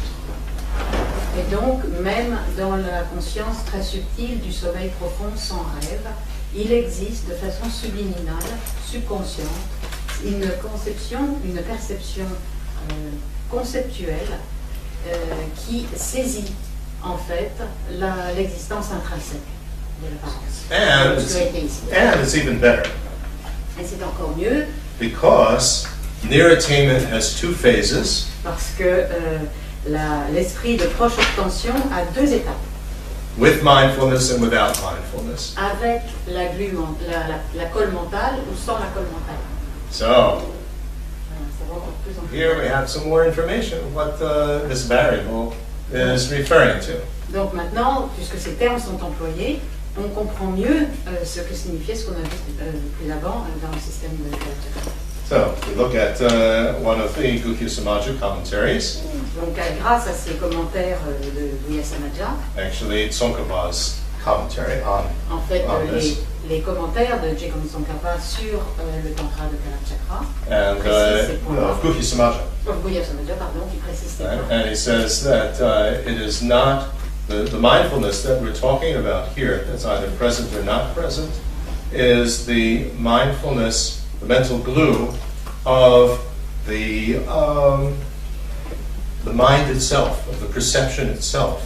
Et donc, même dans la conscience très subtile du sommeil profond sans rêve, il existe de façon subliminale, subconsciente, une conception, une perception euh, conceptuelle euh, qui saisit en fait la- l'existence intrinsèque de l'apparence. And, L'obscurité ici. and it's even better, Et c'est encore mieux because near attainment has two phases. parce que euh, la- l'esprit de proche obtention a deux étapes. With mindfulness and without mindfulness. Avec la, glu, men- la, la, la colle mentale ou sans la colle mentale. So Voilà, ça va encore plus en plus. here we have some more information of what uh, this variable is referring to. Donc maintenant, puisque ces termes sont employés, on comprend mieux euh, ce que signifiait ce qu'on a vu euh, plus avant euh, dans le système de caractère. So we look at uh, one of the Guhya Samaja commentaries, Donc euh, grâce à ces commentaires euh, de Guhya Samaja, actually Tsongkhapa's commentary on. en fait Ah, euh, yes. les, les commentaires de Jigong Tsongkhapa sur euh, le tantra de Kalachakra, And uh, of Guhya Samaja. of Guhya Samaja, pardon, qui précise ces Right? points. And he says that uh, it is not the, the mindfulness that we're talking about here, that's either present or not present, is the mindfulness, the mental glue of the um, the mind itself, of the perception itself.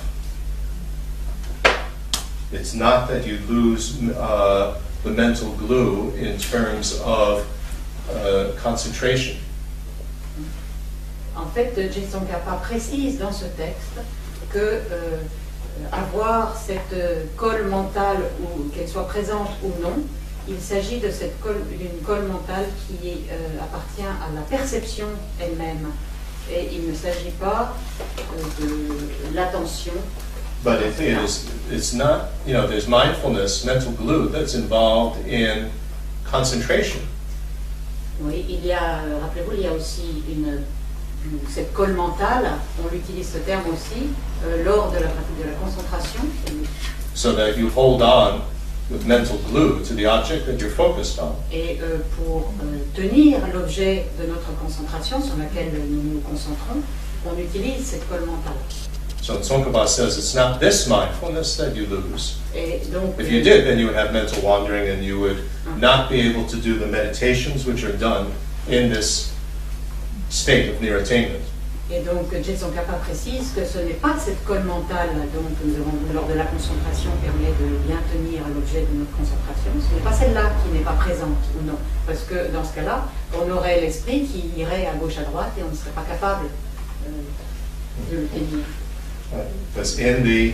It's not that you lose uh, the mental glue in terms of uh, concentration. En fait, Jigong Tsongkhapa précise dans ce texte que euh, avoir cette euh, colle mentale, ou qu'elle soit présente ou non, il s'agit de cette colle, d'une colle mentale qui euh, appartient à la perception elle-même. Et il ne s'agit pas euh, de l'attention. But it is, it's not, you know, there's mindfulness, mental glue that's involved in concentration. Oui, il y a, euh, rappelez-vous, il y a aussi une, une- cette colle mentale, on utilise ce terme aussi, euh, lors de la pratique de la concentration. So that you hold on with mental glue to the object that you're focused on. Et euh, pour euh, tenir l'objet de notre concentration sur laquelle nous nous concentrons, on utilise cette colle mentale. So Tsongkhapa says it's not this mindfulness that you lose. Et donc, If you did, then you would have mental wandering and you would not be able to do the meditations which are done in this state of near attainment. Et donc, Je Tsongkhapa précise que ce n'est pas cette colle mentale dont nous avons, lors de la concentration, permet de bien tenir l'objet de notre concentration. Ce n'est pas celle-là qui n'est pas présente ou non. Parce que dans ce cas-là, on aurait l'esprit qui irait à gauche, à droite et on ne serait pas capable euh, de le tenir. Because in the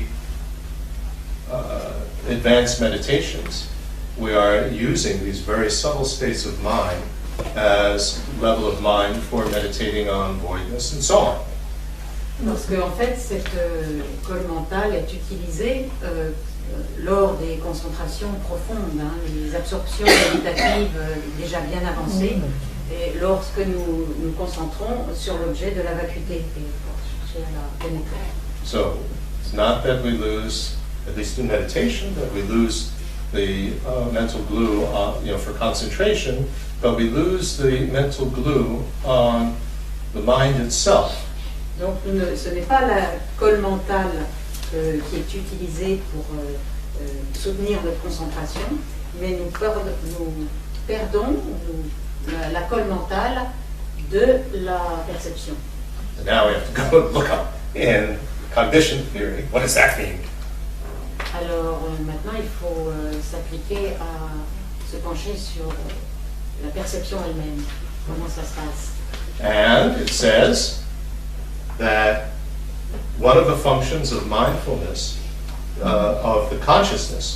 uh, advanced meditations, we are using these very subtle states of mind as level of mind for meditating on voidness and so on. Parce qu'en fait, cette euh, colle mentale est utilisée euh, lors des concentrations profondes, hein, les absorptions méditatives euh, déjà bien avancées, et lorsque nous nous concentrons sur l'objet de la vacuité et pour chercher à la pénétrer. So it's not that we lose, at least in meditation, that we lose the uh, mental glue, uh, you know, for concentration, but we lose the mental glue on the mind itself. Donc ne, ce n'est pas la colle mentale euh, qui est utilisée pour euh, euh, soutenir notre concentration, mais nous, per nous perdons nous, la, la colle mentale de la perception. And now we have to go look up in cognition theory, what does that mean? Alors euh, maintenant il faut euh, s'appliquer à se pencher sur euh, la perception elle-même, comment ça se passe. And it says that one of the functions of mindfulness, uh, of the consciousness,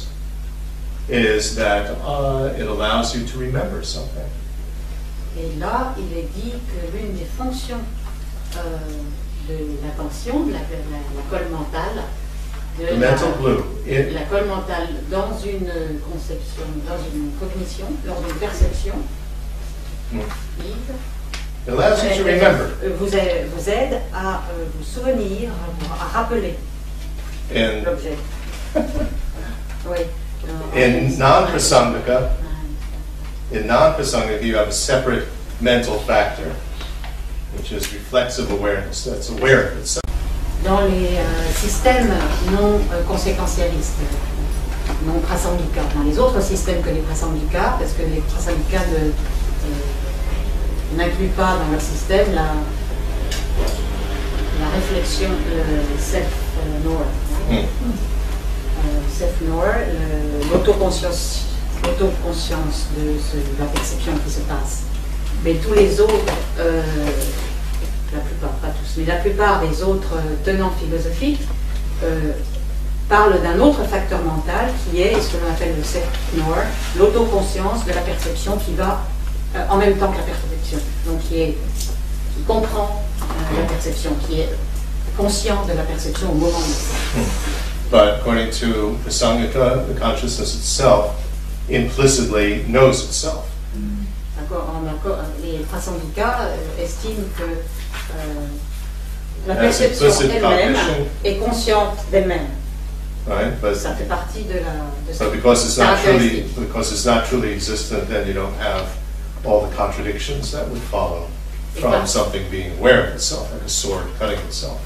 is that uh, it allows you to remember something. Et là, il est dit que l'une des fonctions euh, de l'attention, de la, la, la colle mentale, de The la, mental glue. It, la colle mentale dans une conception, dans une cognition, dans une perception, Mm. Yves, it allows you to remember. vous aide, vous aide à euh, vous souvenir, à rappeler In, l'objet. Oui. Euh, in non-prasangika, in non-prasangika, you have a separate mental factor, which is reflexive awareness. That's aware of itself. Dans les euh, systèmes non euh, conséquentialistes, non prasangika, dans les autres systèmes que les prasangika, parce que les prasangika ne, euh, n'incluent pas dans leur système la, la réflexion, le self-knower. Mm. Euh, self-knower, l'autoconscience, l'autoconscience de, ce, de la perception qui se passe. Mais tous les autres, euh, la plupart, pas tous, mais la plupart des autres tenants philosophiques euh, parlent d'un autre facteur mental qui est ce que l'on appelle le self-knower, l'autoconscience de la perception qui va euh, en même temps que la perception, donc qui, est, qui comprend euh, la perception, qui est conscient de la perception au moment où ça. But according to Prasangika, the consciousness itself implicitly knows itself. D'accord, en accord, les prasangika euh, estiment que euh, la As perception implicit elle-même cognition. est consciente d'elle-même. Right? But, Ça fait partie de la de but cette because it's not truly caractéristique. because it's not truly existent, then you don't have all the contradictions that would follow from Exactly. something being aware of itself, like a sword cutting itself.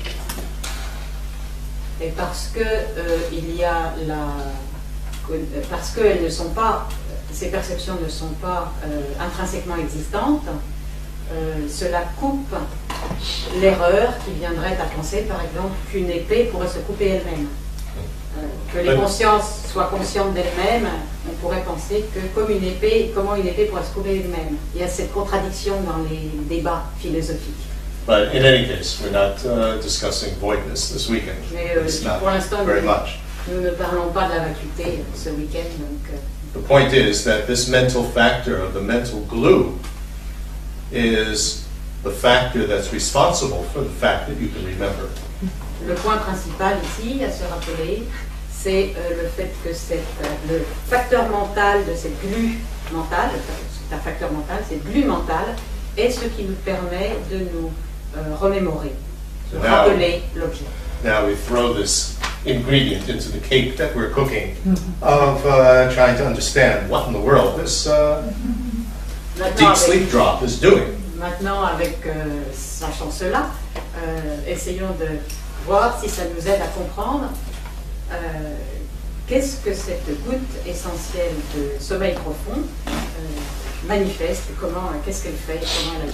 Et parce que euh, il y a la parce que elles ne sont pas ces perceptions ne sont pas euh, intrinsèquement existantes, euh, cela coupe l'erreur qui viendrait à penser par exemple qu'une épée pourrait se couper elle-même. Euh, que les consciences soient conscientes d'elles-mêmes, on pourrait penser que comme une épée, comment une épée pourrait se couper elle-même. Il y a cette contradiction dans les débats philosophiques. But in any case, we're not uh, discussing voidness this weekend. Mais euh, It's not pour l'instant, very nous, much. nous ne parlons pas de la vacuité ce week-end. Donc, euh, The point is that this mental factor of the mental glue is the factor that's responsible for the fact that you can remember. le point principal ici à se rappeler, c'est euh, le fait que cette, euh, le facteur mental de cette glue mentale, c'est un facteur mental, cette glue mentale, est ce qui nous permet de nous euh, remémorer, de Now- rappeler l'objet. Now we throw this ingredient into the cake that we're cooking of uh, trying to understand what in the world this uh, Maintenant, deep avec, sleep drop is doing. maintenant, avec euh, sachant cela, euh, essayons de voir si ça nous aide à comprendre euh, qu'est-ce que cette goutte essentielle de sommeil profond euh, manifeste, comment, qu'est-ce qu'elle fait, comment elle agit.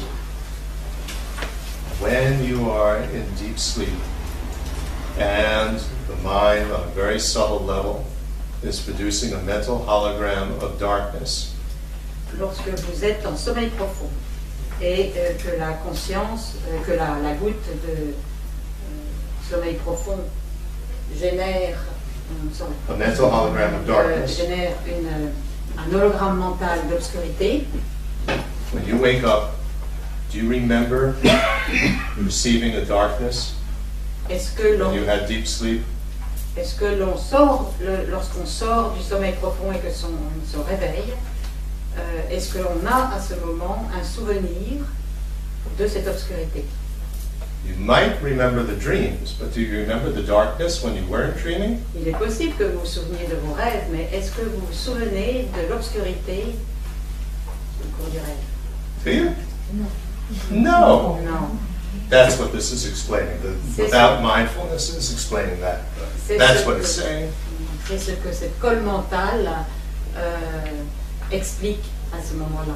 When you are in deep sleep and the mind on a very subtle level is producing a mental hologram of darkness, Lorsque vous êtes en sommeil profond et euh, que la conscience, euh, que la, la goutte de euh, sommeil profond génère, euh, sorry, a mental hologram of euh, darkness, génère une, un hologramme mental d'obscurité, when you wake up, do you remember receiving a darkness est-ce que l'on when you had deep sleep? est-ce que l'on sort, le- lorsqu'on sort du sommeil profond et que son, on se réveille, euh, est-ce que l'on a à ce moment un souvenir de cette obscurité? You might remember the dreams, but do you remember the darkness when you weren't dreaming? Il est possible que vous vous souveniez de vos rêves, mais est-ce que vous vous souvenez de l'obscurité au cours du rêve? Do you? No. Non. That's what this is explaining. The C'est without ça. mindfulness is explaining that. C'est That's ce what que- it's saying. C'est ce que cette colle mentale euh, explique à ce moment-là.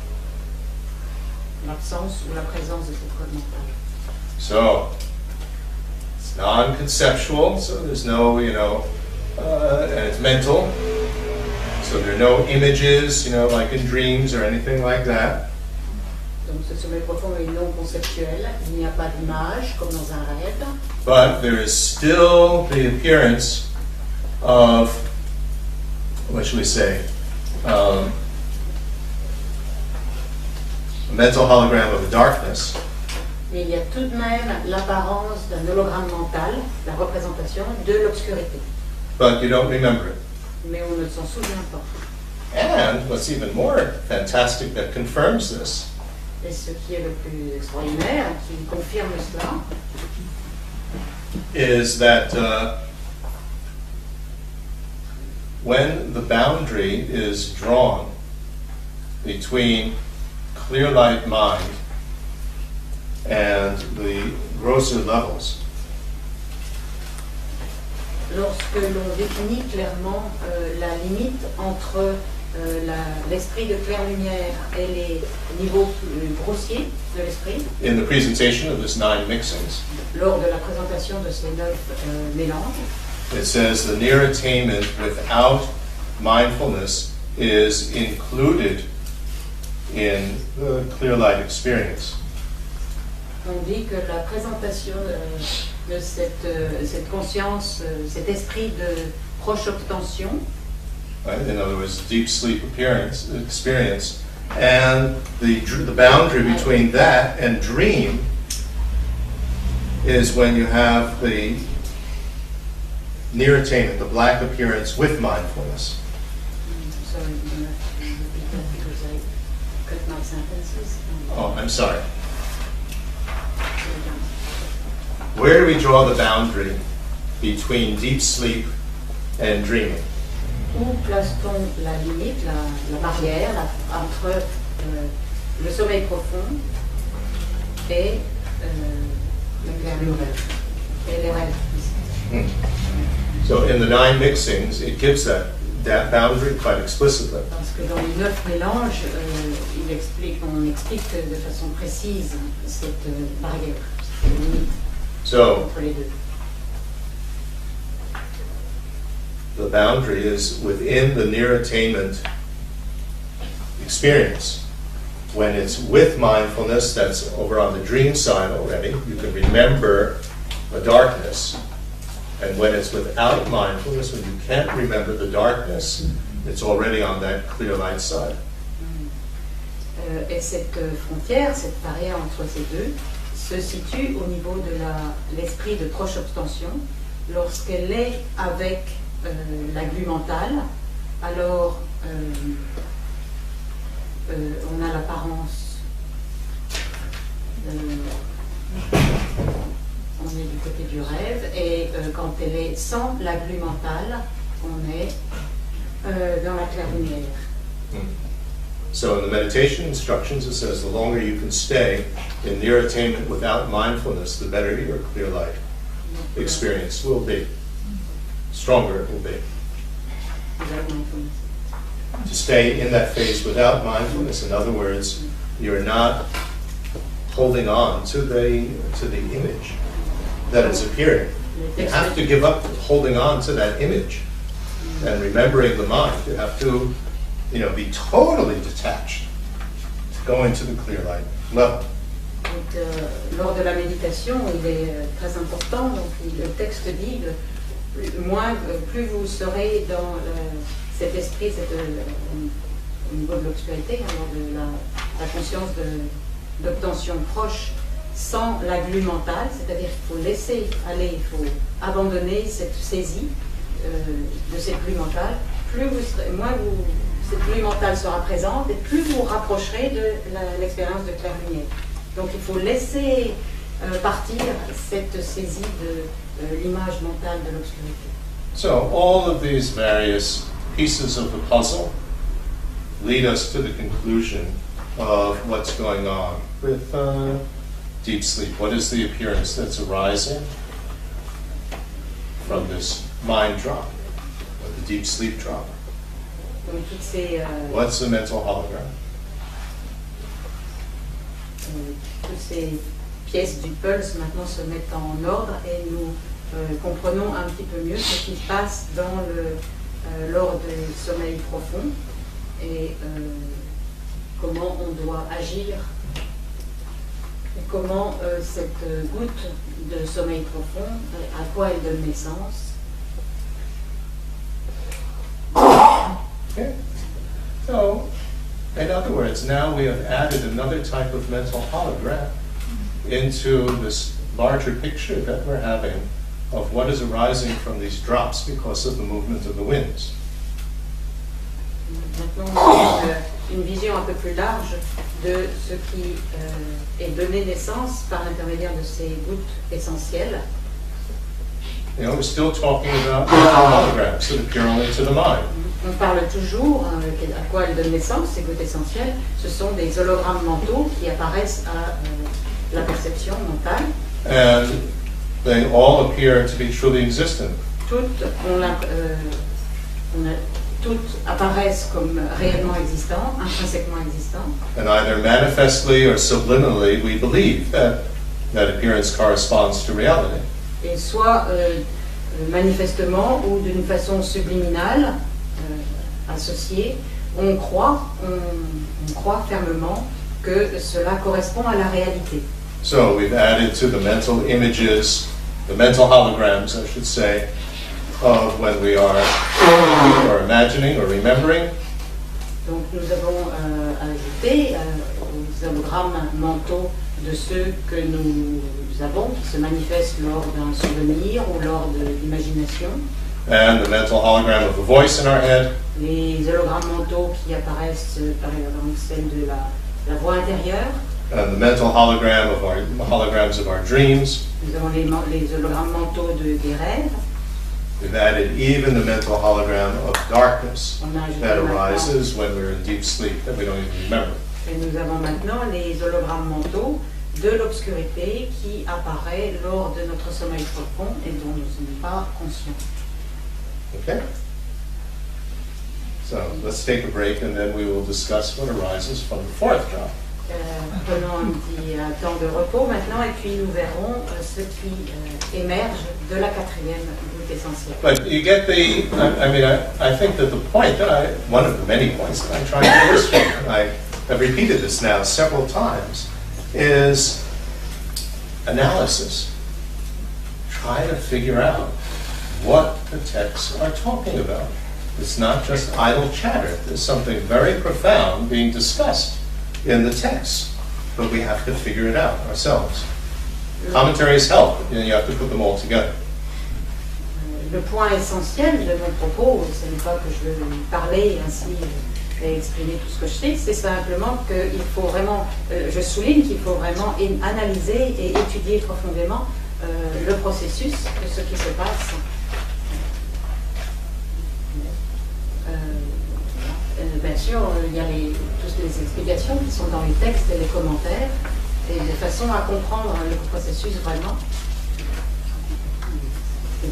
L'absence ou la présence de cette colle mentale. So it's non-conceptual. So there's no, you know, uh, and it's mental. So there are no images, you know, like in dreams or anything like that. Donc ce sommeil profond est non conceptuel, il n'y a pas d'image comme dans un rêve, But there is still the appearance of, what should we say, um, a mental hologram of the darkness. mais il y a tout de même l'apparence d'un hologramme mental, la représentation de l'obscurité. But you don't remember it. Mais on ne s'en souvient pas. And what's even more fantastic that confirms this Et ce qui est le plus extraordinaire, qui confirme cela, is that uh, when the boundary is drawn between clear light mind and the grosser levels, lorsque l'on définit clairement euh, la limite entre euh, la- l'esprit de claire lumière et les niveaux plus grossiers de l'esprit, in the presentation of this nine mixings, lors de la présentation de ces neuf euh, mélanges, it says the near attainment without mindfulness is included in the clear light experience. on dit que la présentation euh, de cette, euh, cette conscience, euh, cet esprit de proche obtention, Right? In other words, deep sleep appearance, experience, and the dr- the boundary between that and dream is when you have the near attainment, the black appearance with mindfulness. sorry, I'm not going to repeat that because I cut my sentences. Oh, I'm sorry. Where do we draw the boundary between deep sleep and dreaming? Où place-t-on la limite, la, la barrière la- entre euh, le sommeil profond et euh, le rêve, et les rêves? So in the nine mixings, it gives that, that boundary quite explicitly. Parce que dans les neuf mélanges, euh, il explique, on explique de façon précise cette euh, barrière, cette limite So entre les deux. the boundary is within the near attainment experience. When it's with mindfulness, that's over on the dream side already, you can remember the darkness. And when it's without mindfulness, when you can't remember the darkness, it's already on that clear light side. Euh, et cette euh, frontière, cette barrière entre ces deux, se situe au niveau de la- l'esprit de proche obtention. Lorsqu'elle est avec euh, la glu mentale, alors euh, euh, on a l'apparence, euh, on est du côté du rêve, et euh, quand elle est sans la glu mentale, on est euh, dans la claire lumière. So in the meditation instructions, it says the longer you can stay in near attainment without mindfulness, the better your clear light. experience will be. Stronger it will be. To stay in that phase without mindfulness, in other words, you're not holding on to the to the image that is appearing. You have to give up holding on to that image and remembering the mind. You have to, you know, be totally detached to go into the clear light level. Donc, euh, lors de la méditation, il est euh, très important. Donc, le texte dit, le, plus, moins, plus vous serez dans le, cet esprit, cette, euh, au niveau de l'obscurité, alors de la, la conscience d'obtention proche, sans la glu mentale, c'est-à-dire qu'il faut laisser aller, il faut abandonner cette saisie euh, de cette glu mentale. Plus vous serez, moins vous, cette glu mentale sera présente, et plus vous vous rapprocherez de l'expérience de claire lumière. Donc il faut laisser euh, partir cette saisie de euh, l'image mentale de l'obscurité. So all of these various pieces of the puzzle lead us to the conclusion of what's going on with uh, deep sleep. What is the appearance that's arising from this mind drop, or the deep sleep drop? Donc toutes ces, euh, What's the mental hologram? euh, toutes ces pièces du pulse maintenant se mettent en ordre et nous euh, comprenons un petit peu mieux ce qui se passe dans le, euh, lors du sommeil profond et euh, comment on doit agir et comment euh, cette goutte de sommeil profond, à quoi elle donne naissance. Okay. So, in other words, now we have added another type of mental hologram into this larger picture that we're having of what is arising from these drops because of the movement of the winds. Maintenant, on a une, une vision un peu plus large de ce qui euh, est donné naissance par l'intermédiaire de ces gouttes essentielles. You know, we're still talking about mental holograms that appear only to the mind. On parle toujours, hein, à quoi elles donnent naissance, ces gouttes essentielles. Ce sont des hologrammes mentaux qui apparaissent à euh, la perception mentale. And they all appear to be truly existent. Toutes, on a, euh, on a, toutes apparaissent comme réellement existantes, intrinsèquement existantes. And either manifestly or subliminally, we believe that that appearance corresponds to reality. Et soit euh, manifestement ou d'une façon subliminale, euh, associée, on croit, on, on croit fermement que cela correspond à la réalité. So we've added to the mental images, the mental holograms, I should say, of when we are, or imagining or remembering. Donc nous avons euh, ajouté euh, aux hologrammes mentaux de ceux que nous avons, qui se manifestent lors d'un souvenir ou lors de l'imagination. And the mental hologram of the voice in our head. Les hologrammes mentaux qui apparaissent par exemple celle de la, la voix intérieure. And the mental hologram of our holograms of our dreams. Nous avons les, les hologrammes mentaux de, des rêves. We've added even the mental hologram of darkness that arises when we're in deep sleep that we don't even remember. Et nous avons maintenant les hologrammes mentaux de l'obscurité qui apparaît lors de notre sommeil profond et dont nous ne sommes pas conscients. Okay? So let's take a break and then we will discuss what arises from the fourth drop. Euh, prenons un petit euh, temps de repos maintenant et puis nous verrons euh, ce qui euh, émerge de la quatrième goutte essentielle. But you get the, I, I mean, I, I think that the point that I, one of the many points that I'm trying to illustrate, and I have repeated this now several times, is analysis. Try to figure out what the texts are talking about. It's not just idle chatter. There's something very profound being discussed in the text, but we have to figure it out ourselves. Commentaries help, and you have to put them all together. Le point essentiel de mon propos, ce n'est pas que je veux parler ainsi et exprimer tout ce que je sais, c'est simplement qu'il faut vraiment, euh, je souligne qu'il faut vraiment analyser et étudier profondément euh, le processus de ce qui se passe. Euh, euh, bien sûr, il y a les, toutes les explications qui sont dans les textes et les commentaires, et de façon à comprendre le processus vraiment.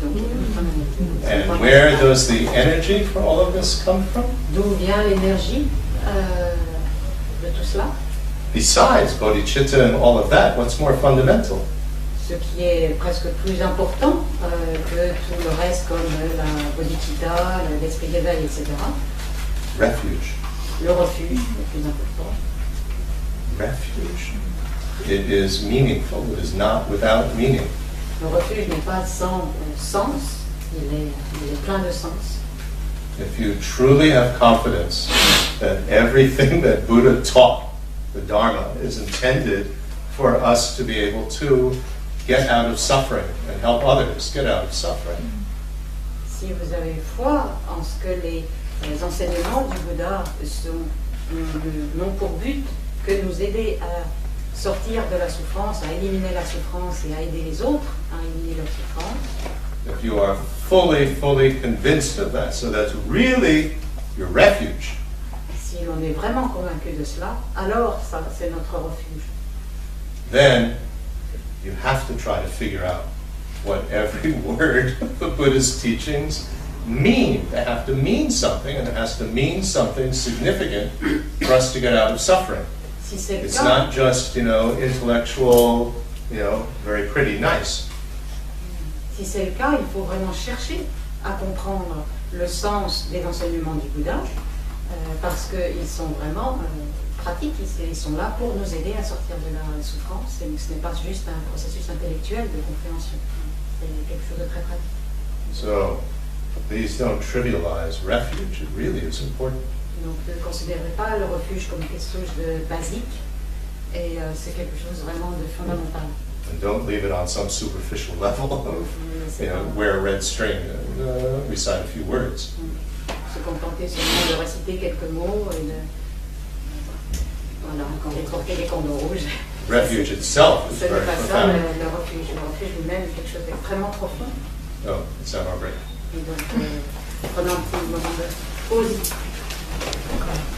Donc, il y a toute un- And where does the energy for all of this come from? D'où vient l'énergie euh, de tout cela? Besides bodhicitta and all of that, what's more fundamental? Ce qui est presque plus important euh, que tout le reste, comme la bodhicitta, l'esprit d'éveil, et cetera. Refuge. Le refuge, le plus important. Refuge. It is meaningful. It is not without meaning. Le refuge n'est pas sans euh, sens, il est, il est plein de sens. If you truly have confidence that everything that Buddha taught, the Dharma, is intended for us to be able to get out of suffering and help others get out of suffering. Si vous avez foi en ce que les, les enseignements du Bouddha sont, euh, n'ont pour but que nous aider à sortir de la souffrance, à éliminer la souffrance et à aider les autres à éliminer leur souffrance, If you are fully, fully convinced of that, so that's really your refuge, si l'on est vraiment convaincu de cela, alors ça, c'est notre refuge. then you have to try to figure out what every word of the Buddha's teachings mean. They have to mean something, and it has to mean something significant for us to get out of suffering. Si c'est le It's cas, not just, you know, intellectual, you know, very pretty, nice. si c'est le cas, il faut vraiment chercher à comprendre le sens des enseignements du Bouddha, euh, parce qu'ils sont vraiment euh, pratiques, ils, ils sont là pour nous aider à sortir de la souffrance, et ce n'est pas juste un processus intellectuel de compréhension, c'est quelque chose de très pratique. So please don't trivialize refuge. It really is important. Donc ne considérez pas le refuge comme quelque chose de basique, et euh, c'est quelque chose vraiment de fondamental. And don't leave it on some superficial level of, you know, wear a red string and uh, recite a few words. Se contenter seulement de réciter quelques mots et de voilà, et porter des cordeaux rouges. Refuge itself is Ce n'est very pas ça le, profound. le refuge. Le refuge lui-même est quelque chose d'extrêmement profond. Oh, let's have our break. Et donc, euh, prenons un petit moment de pause.